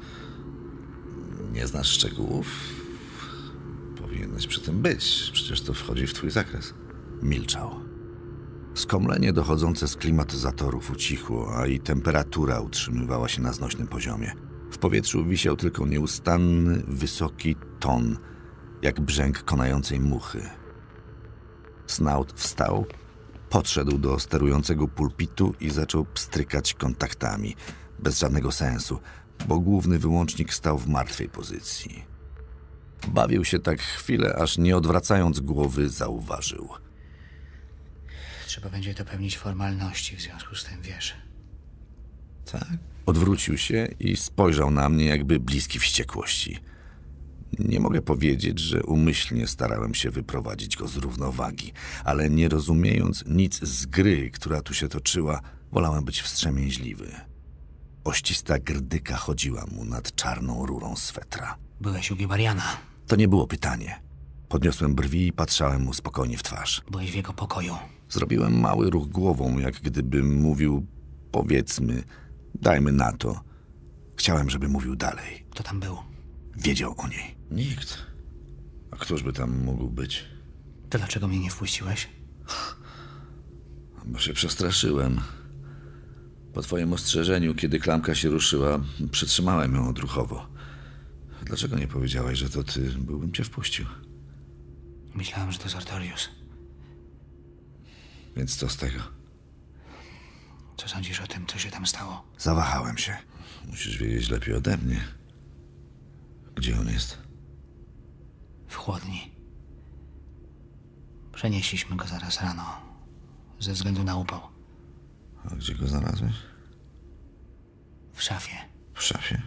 Speaker 2: Nie znasz szczegółów? Powinieneś przy tym być. Przecież to wchodzi w twój zakres. Milczał. Skomlenie dochodzące z klimatyzatorów ucichło, a i temperatura utrzymywała się na znośnym poziomie. W powietrzu wisiał tylko nieustanny, wysoki ton, jak brzęk konającej muchy. Snout wstał, podszedł do sterującego pulpitu i zaczął pstrykać kontaktami, bez żadnego sensu, bo główny wyłącznik stał w martwej pozycji. Bawił się tak chwilę, aż nie odwracając głowy zauważył.
Speaker 6: Trzeba będzie dopełnić formalności, w związku z tym wiesz.
Speaker 2: Tak? Odwrócił się i spojrzał na mnie, jakby bliski wściekłości. Nie mogę powiedzieć, że umyślnie starałem się wyprowadzić go z równowagi, ale nie rozumiejąc nic z gry, która tu się toczyła, wolałem być wstrzemięźliwy. Oścista grdyka chodziła mu nad czarną rurą swetra.
Speaker 6: Byłeś u Gibariana.
Speaker 2: To nie było pytanie. Podniosłem brwi i patrzałem mu spokojnie w twarz.
Speaker 6: Byłeś w jego pokoju.
Speaker 2: Zrobiłem mały ruch głową, jak gdybym mówił, powiedzmy, dajmy na to. Chciałem, żeby mówił dalej.
Speaker 6: Kto tam był?
Speaker 2: Wiedział o niej. Nikt. A któż by tam mógł być?
Speaker 6: To dlaczego mnie nie wpuściłeś?
Speaker 2: Bo się przestraszyłem. Po twoim ostrzeżeniu, kiedy klamka się ruszyła, przytrzymałem ją odruchowo. Dlaczego nie powiedziałeś, że to ty? Byłbym cię wpuścił.
Speaker 6: Myślałem, że to Sartorius.
Speaker 2: Więc co z tego?
Speaker 6: Co sądzisz o tym, co się tam stało?
Speaker 2: Zawahałem się. Musisz wiedzieć lepiej ode mnie. Gdzie on jest?
Speaker 6: W chłodni. Przenieśliśmy go zaraz rano. Ze względu na upał.
Speaker 2: A gdzie go znalazłeś?
Speaker 6: W szafie.
Speaker 2: W szafie?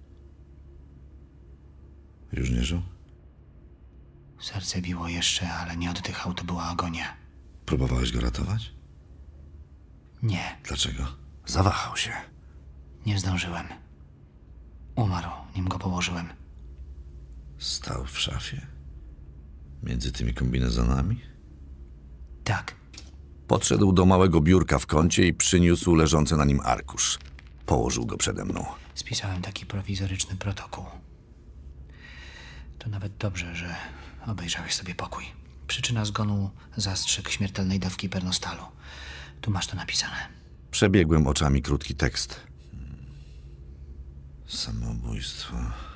Speaker 2: Już nie żył?
Speaker 6: Serce biło jeszcze, ale nie oddychał, to była agonia.
Speaker 2: Próbowałeś go ratować?
Speaker 6: Nie,
Speaker 2: Dlaczego? Zawahał się.
Speaker 6: nie zdążyłem. Umarł, nim go położyłem.
Speaker 2: Stał w szafie? Między tymi kombinezonami?
Speaker 6: Tak.
Speaker 2: Podszedł do małego biurka w kącie i przyniósł leżący na nim arkusz. Położył go przede mną.
Speaker 6: Spisałem taki prowizoryczny protokół. To nawet dobrze, że obejrzałeś sobie pokój. Przyczyna zgonu: zastrzyk śmiertelnej dawki pernostalu. Tu masz to napisane.
Speaker 2: Przebiegłem oczami krótki tekst. Samobójstwo.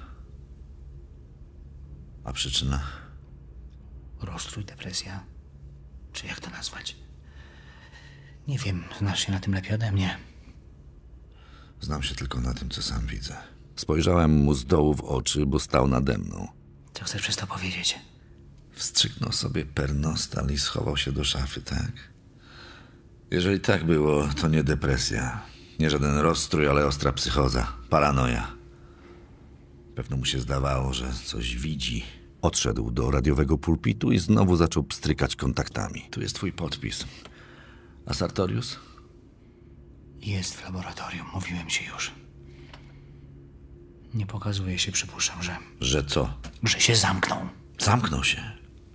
Speaker 2: A przyczyna?
Speaker 6: Rozstrój, depresja. Czy jak to nazwać? Nie wiem, znasz się na tym lepiej ode mnie.
Speaker 2: Znam się tylko na tym, co sam widzę. Spojrzałem mu z dołu w oczy, bo stał nade mną.
Speaker 6: Co chcesz przez to powiedzieć?
Speaker 2: Wstrzyknął sobie pernostal i schował się do szafy, tak? Jeżeli tak było, to nie depresja. Nie żaden rozstrój, ale ostra psychoza. Paranoja. Pewno mu się zdawało, że coś widzi. Odszedł do radiowego pulpitu i znowu zaczął pstrykać kontaktami. Tu jest twój podpis. A Sartorius?
Speaker 6: Jest w laboratorium, mówiłem ci już. Nie pokazuje się, przypuszczam, że...
Speaker 2: Że co?
Speaker 6: Że się zamknął.
Speaker 2: Zamknął się.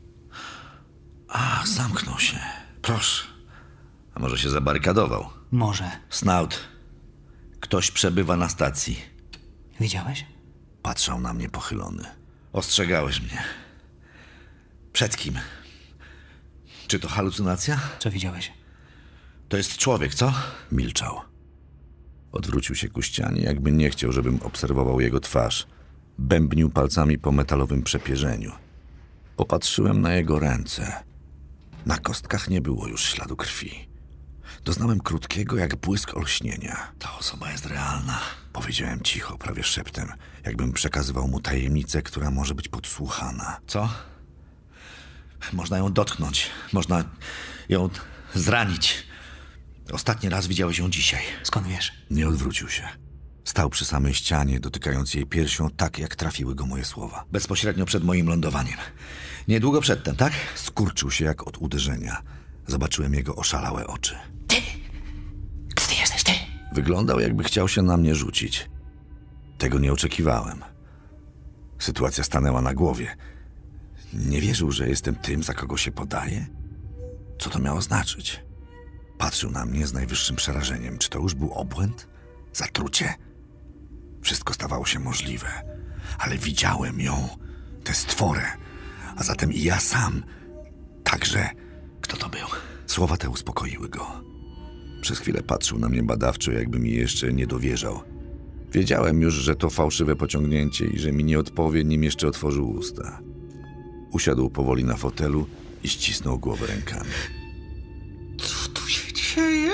Speaker 2: A, zamknął się. Proszę. A może się zabarykadował?
Speaker 6: Może.
Speaker 2: Snout. Ktoś przebywa na stacji.
Speaker 6: Widziałeś?
Speaker 2: Patrzał na mnie pochylony. Ostrzegałeś mnie. Przed kim? Czy to halucynacja?
Speaker 6: Co widziałeś?
Speaker 2: To jest człowiek, co? Milczał. Odwrócił się ku ścianie, jakby nie chciał, żebym obserwował jego twarz. Bębnił palcami po metalowym przepierzeniu. Popatrzyłem na jego ręce. Na kostkach nie było już śladu krwi. Doznałem krótkiego, jak błysk olśnienia. Ta osoba jest realna. Powiedziałem cicho, prawie szeptem, jakbym przekazywał mu tajemnicę, która może być podsłuchana. Co? Można ją dotknąć. Można ją zranić. Ostatni raz widziałeś ją dzisiaj.
Speaker 6: Skąd wiesz?
Speaker 2: Nie odwrócił się. Stał przy samej ścianie, dotykając jej piersią tak, jak trafiły go moje słowa. Bezpośrednio przed moim lądowaniem. Niedługo przedtem, tak? Skurczył się jak od uderzenia. Zobaczyłem jego oszalałe oczy.
Speaker 6: Ty! Kto ty jesteś, ty?
Speaker 2: Wyglądał, jakby chciał się na mnie rzucić. Tego nie oczekiwałem. Sytuacja stanęła na głowie. Nie wierzył, że jestem tym, za kogo się podaje? Co to miało znaczyć? Patrzył na mnie z najwyższym przerażeniem. Czy to już był obłęd? Zatrucie? Wszystko stawało się możliwe. Ale widziałem ją, tę stworę. A zatem i ja sam. Także... Kto to był? Słowa te uspokoiły go. Przez chwilę patrzył na mnie badawczo, jakby mi jeszcze nie dowierzał. Wiedziałem już, że to fałszywe pociągnięcie i że mi nie odpowie, nim jeszcze otworzył usta. Usiadł powoli na fotelu i ścisnął głowę rękami.
Speaker 6: Co tu się dzieje?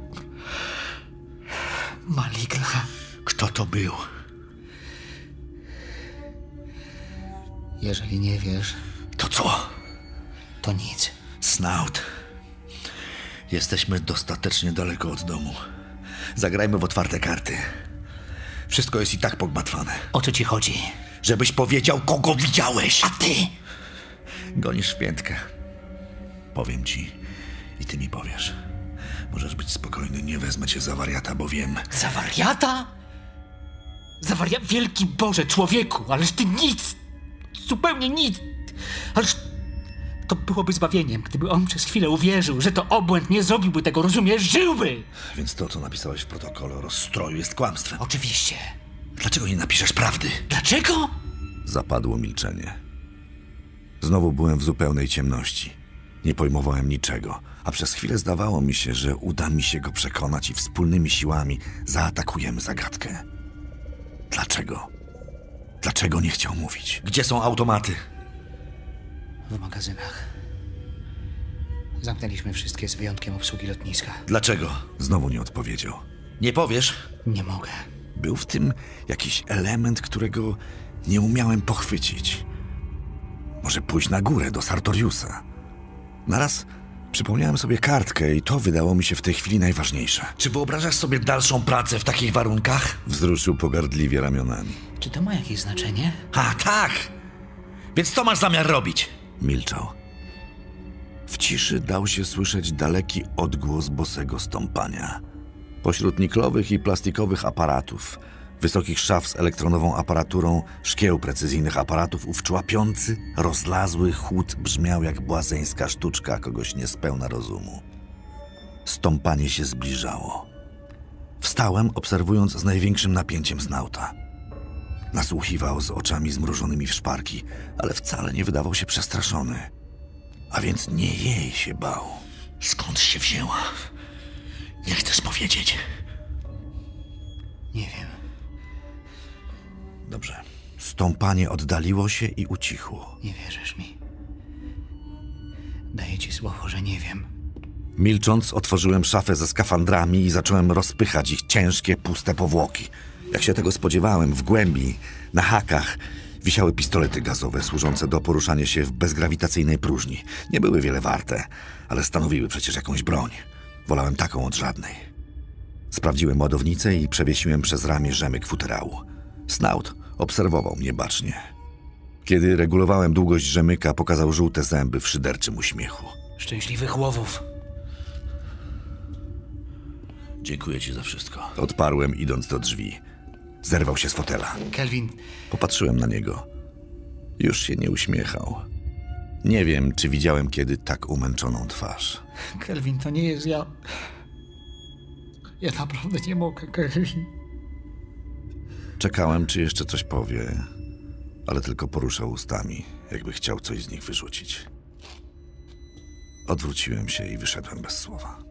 Speaker 6: Maligna.
Speaker 2: Kto to był?
Speaker 6: Jeżeli nie wiesz,
Speaker 2: To co?
Speaker 6: to nic.
Speaker 2: Snout. Jesteśmy dostatecznie daleko od domu. Zagrajmy w otwarte karty. Wszystko jest i tak pogmatwane.
Speaker 6: O co ci chodzi?
Speaker 2: Żebyś powiedział, kogo widziałeś.
Speaker 6: A ty?
Speaker 2: Gonisz w piętkę. Powiem ci i ty mi powiesz. Możesz być spokojny, nie wezmę cię za wariata, bo wiem.
Speaker 6: Za wariata? Za wariata? Wielki Boże, człowieku, ależ ty nic! Zupełnie nic! Ależ to byłoby zbawieniem, gdyby on przez chwilę uwierzył, że to obłęd, nie zrobiłby tego, rozumiesz? Żyłby!
Speaker 2: Więc to, co napisałeś w protokole o rozstroju, jest kłamstwem.
Speaker 6: Oczywiście.
Speaker 2: Dlaczego nie napiszesz prawdy?
Speaker 6: Dlaczego?
Speaker 2: Zapadło milczenie. Znowu byłem w zupełnej ciemności. Nie pojmowałem niczego, a przez chwilę zdawało mi się, że uda mi się go przekonać i wspólnymi siłami zaatakujemy zagadkę. Dlaczego? Dlaczego nie chciał mówić? Gdzie są automaty?
Speaker 6: W magazynach. Zamknęliśmy wszystkie z wyjątkiem obsługi lotniska.
Speaker 2: Dlaczego? Znowu nie odpowiedział. Nie powiesz?
Speaker 6: Nie mogę.
Speaker 2: Był w tym jakiś element, którego nie umiałem pochwycić. Może pójść na górę do Sartoriusa. Naraz przypomniałem sobie kartkę i to wydało mi się w tej chwili najważniejsze. Czy wyobrażasz sobie dalszą pracę w takich warunkach? Wzruszył pogardliwie ramionami.
Speaker 6: Czy to ma jakieś znaczenie?
Speaker 2: A, tak! Więc co masz zamiar robić? Milczał. W ciszy dał się słyszeć daleki odgłos bosego stąpania. Pośród niklowych i plastikowych aparatów, wysokich szaf z elektronową aparaturą, szkieł precyzyjnych aparatów, ów człapiący, rozlazły chłód brzmiał jak błazeńska sztuczka kogoś niespełna rozumu. Stąpanie się zbliżało. Wstałem, obserwując z największym napięciem Snauta. Nasłuchiwał z oczami zmrużonymi w szparki, ale wcale nie wydawał się przestraszony. A więc nie jej się bał.
Speaker 8: Skąd się wzięła? Nie chcesz powiedzieć?
Speaker 6: Nie wiem.
Speaker 2: Dobrze. Stąpanie oddaliło się i ucichło.
Speaker 6: Nie wierzysz mi. Daję ci słowo, że nie wiem.
Speaker 2: Milcząc, otworzyłem szafę ze skafandrami i zacząłem rozpychać ich ciężkie, puste powłoki. Jak się tego spodziewałem, w głębi, na hakach, wisiały pistolety gazowe służące do poruszania się w bezgrawitacyjnej próżni. Nie były wiele warte, ale stanowiły przecież jakąś broń. Wolałem taką od żadnej. Sprawdziłem ładownicę i przewiesiłem przez ramię rzemyk futerału. Snout obserwował mnie bacznie. Kiedy regulowałem długość rzemyka, pokazał żółte zęby w szyderczym uśmiechu.
Speaker 6: Szczęśliwych łowów.
Speaker 4: Dziękuję ci za wszystko.
Speaker 2: Odparłem, idąc do drzwi. Zerwał się z fotela.
Speaker 6: Kelvin,
Speaker 2: Popatrzyłem na niego. Już się nie uśmiechał. Nie wiem, czy widziałem kiedy tak umęczoną twarz.
Speaker 6: Kelvin, to nie jest ja. Ja naprawdę nie mogę, Kelvin.
Speaker 2: Czekałem, czy jeszcze coś powie, ale tylko poruszał ustami, jakby chciał coś z nich wyrzucić. Odwróciłem się i wyszedłem bez słowa.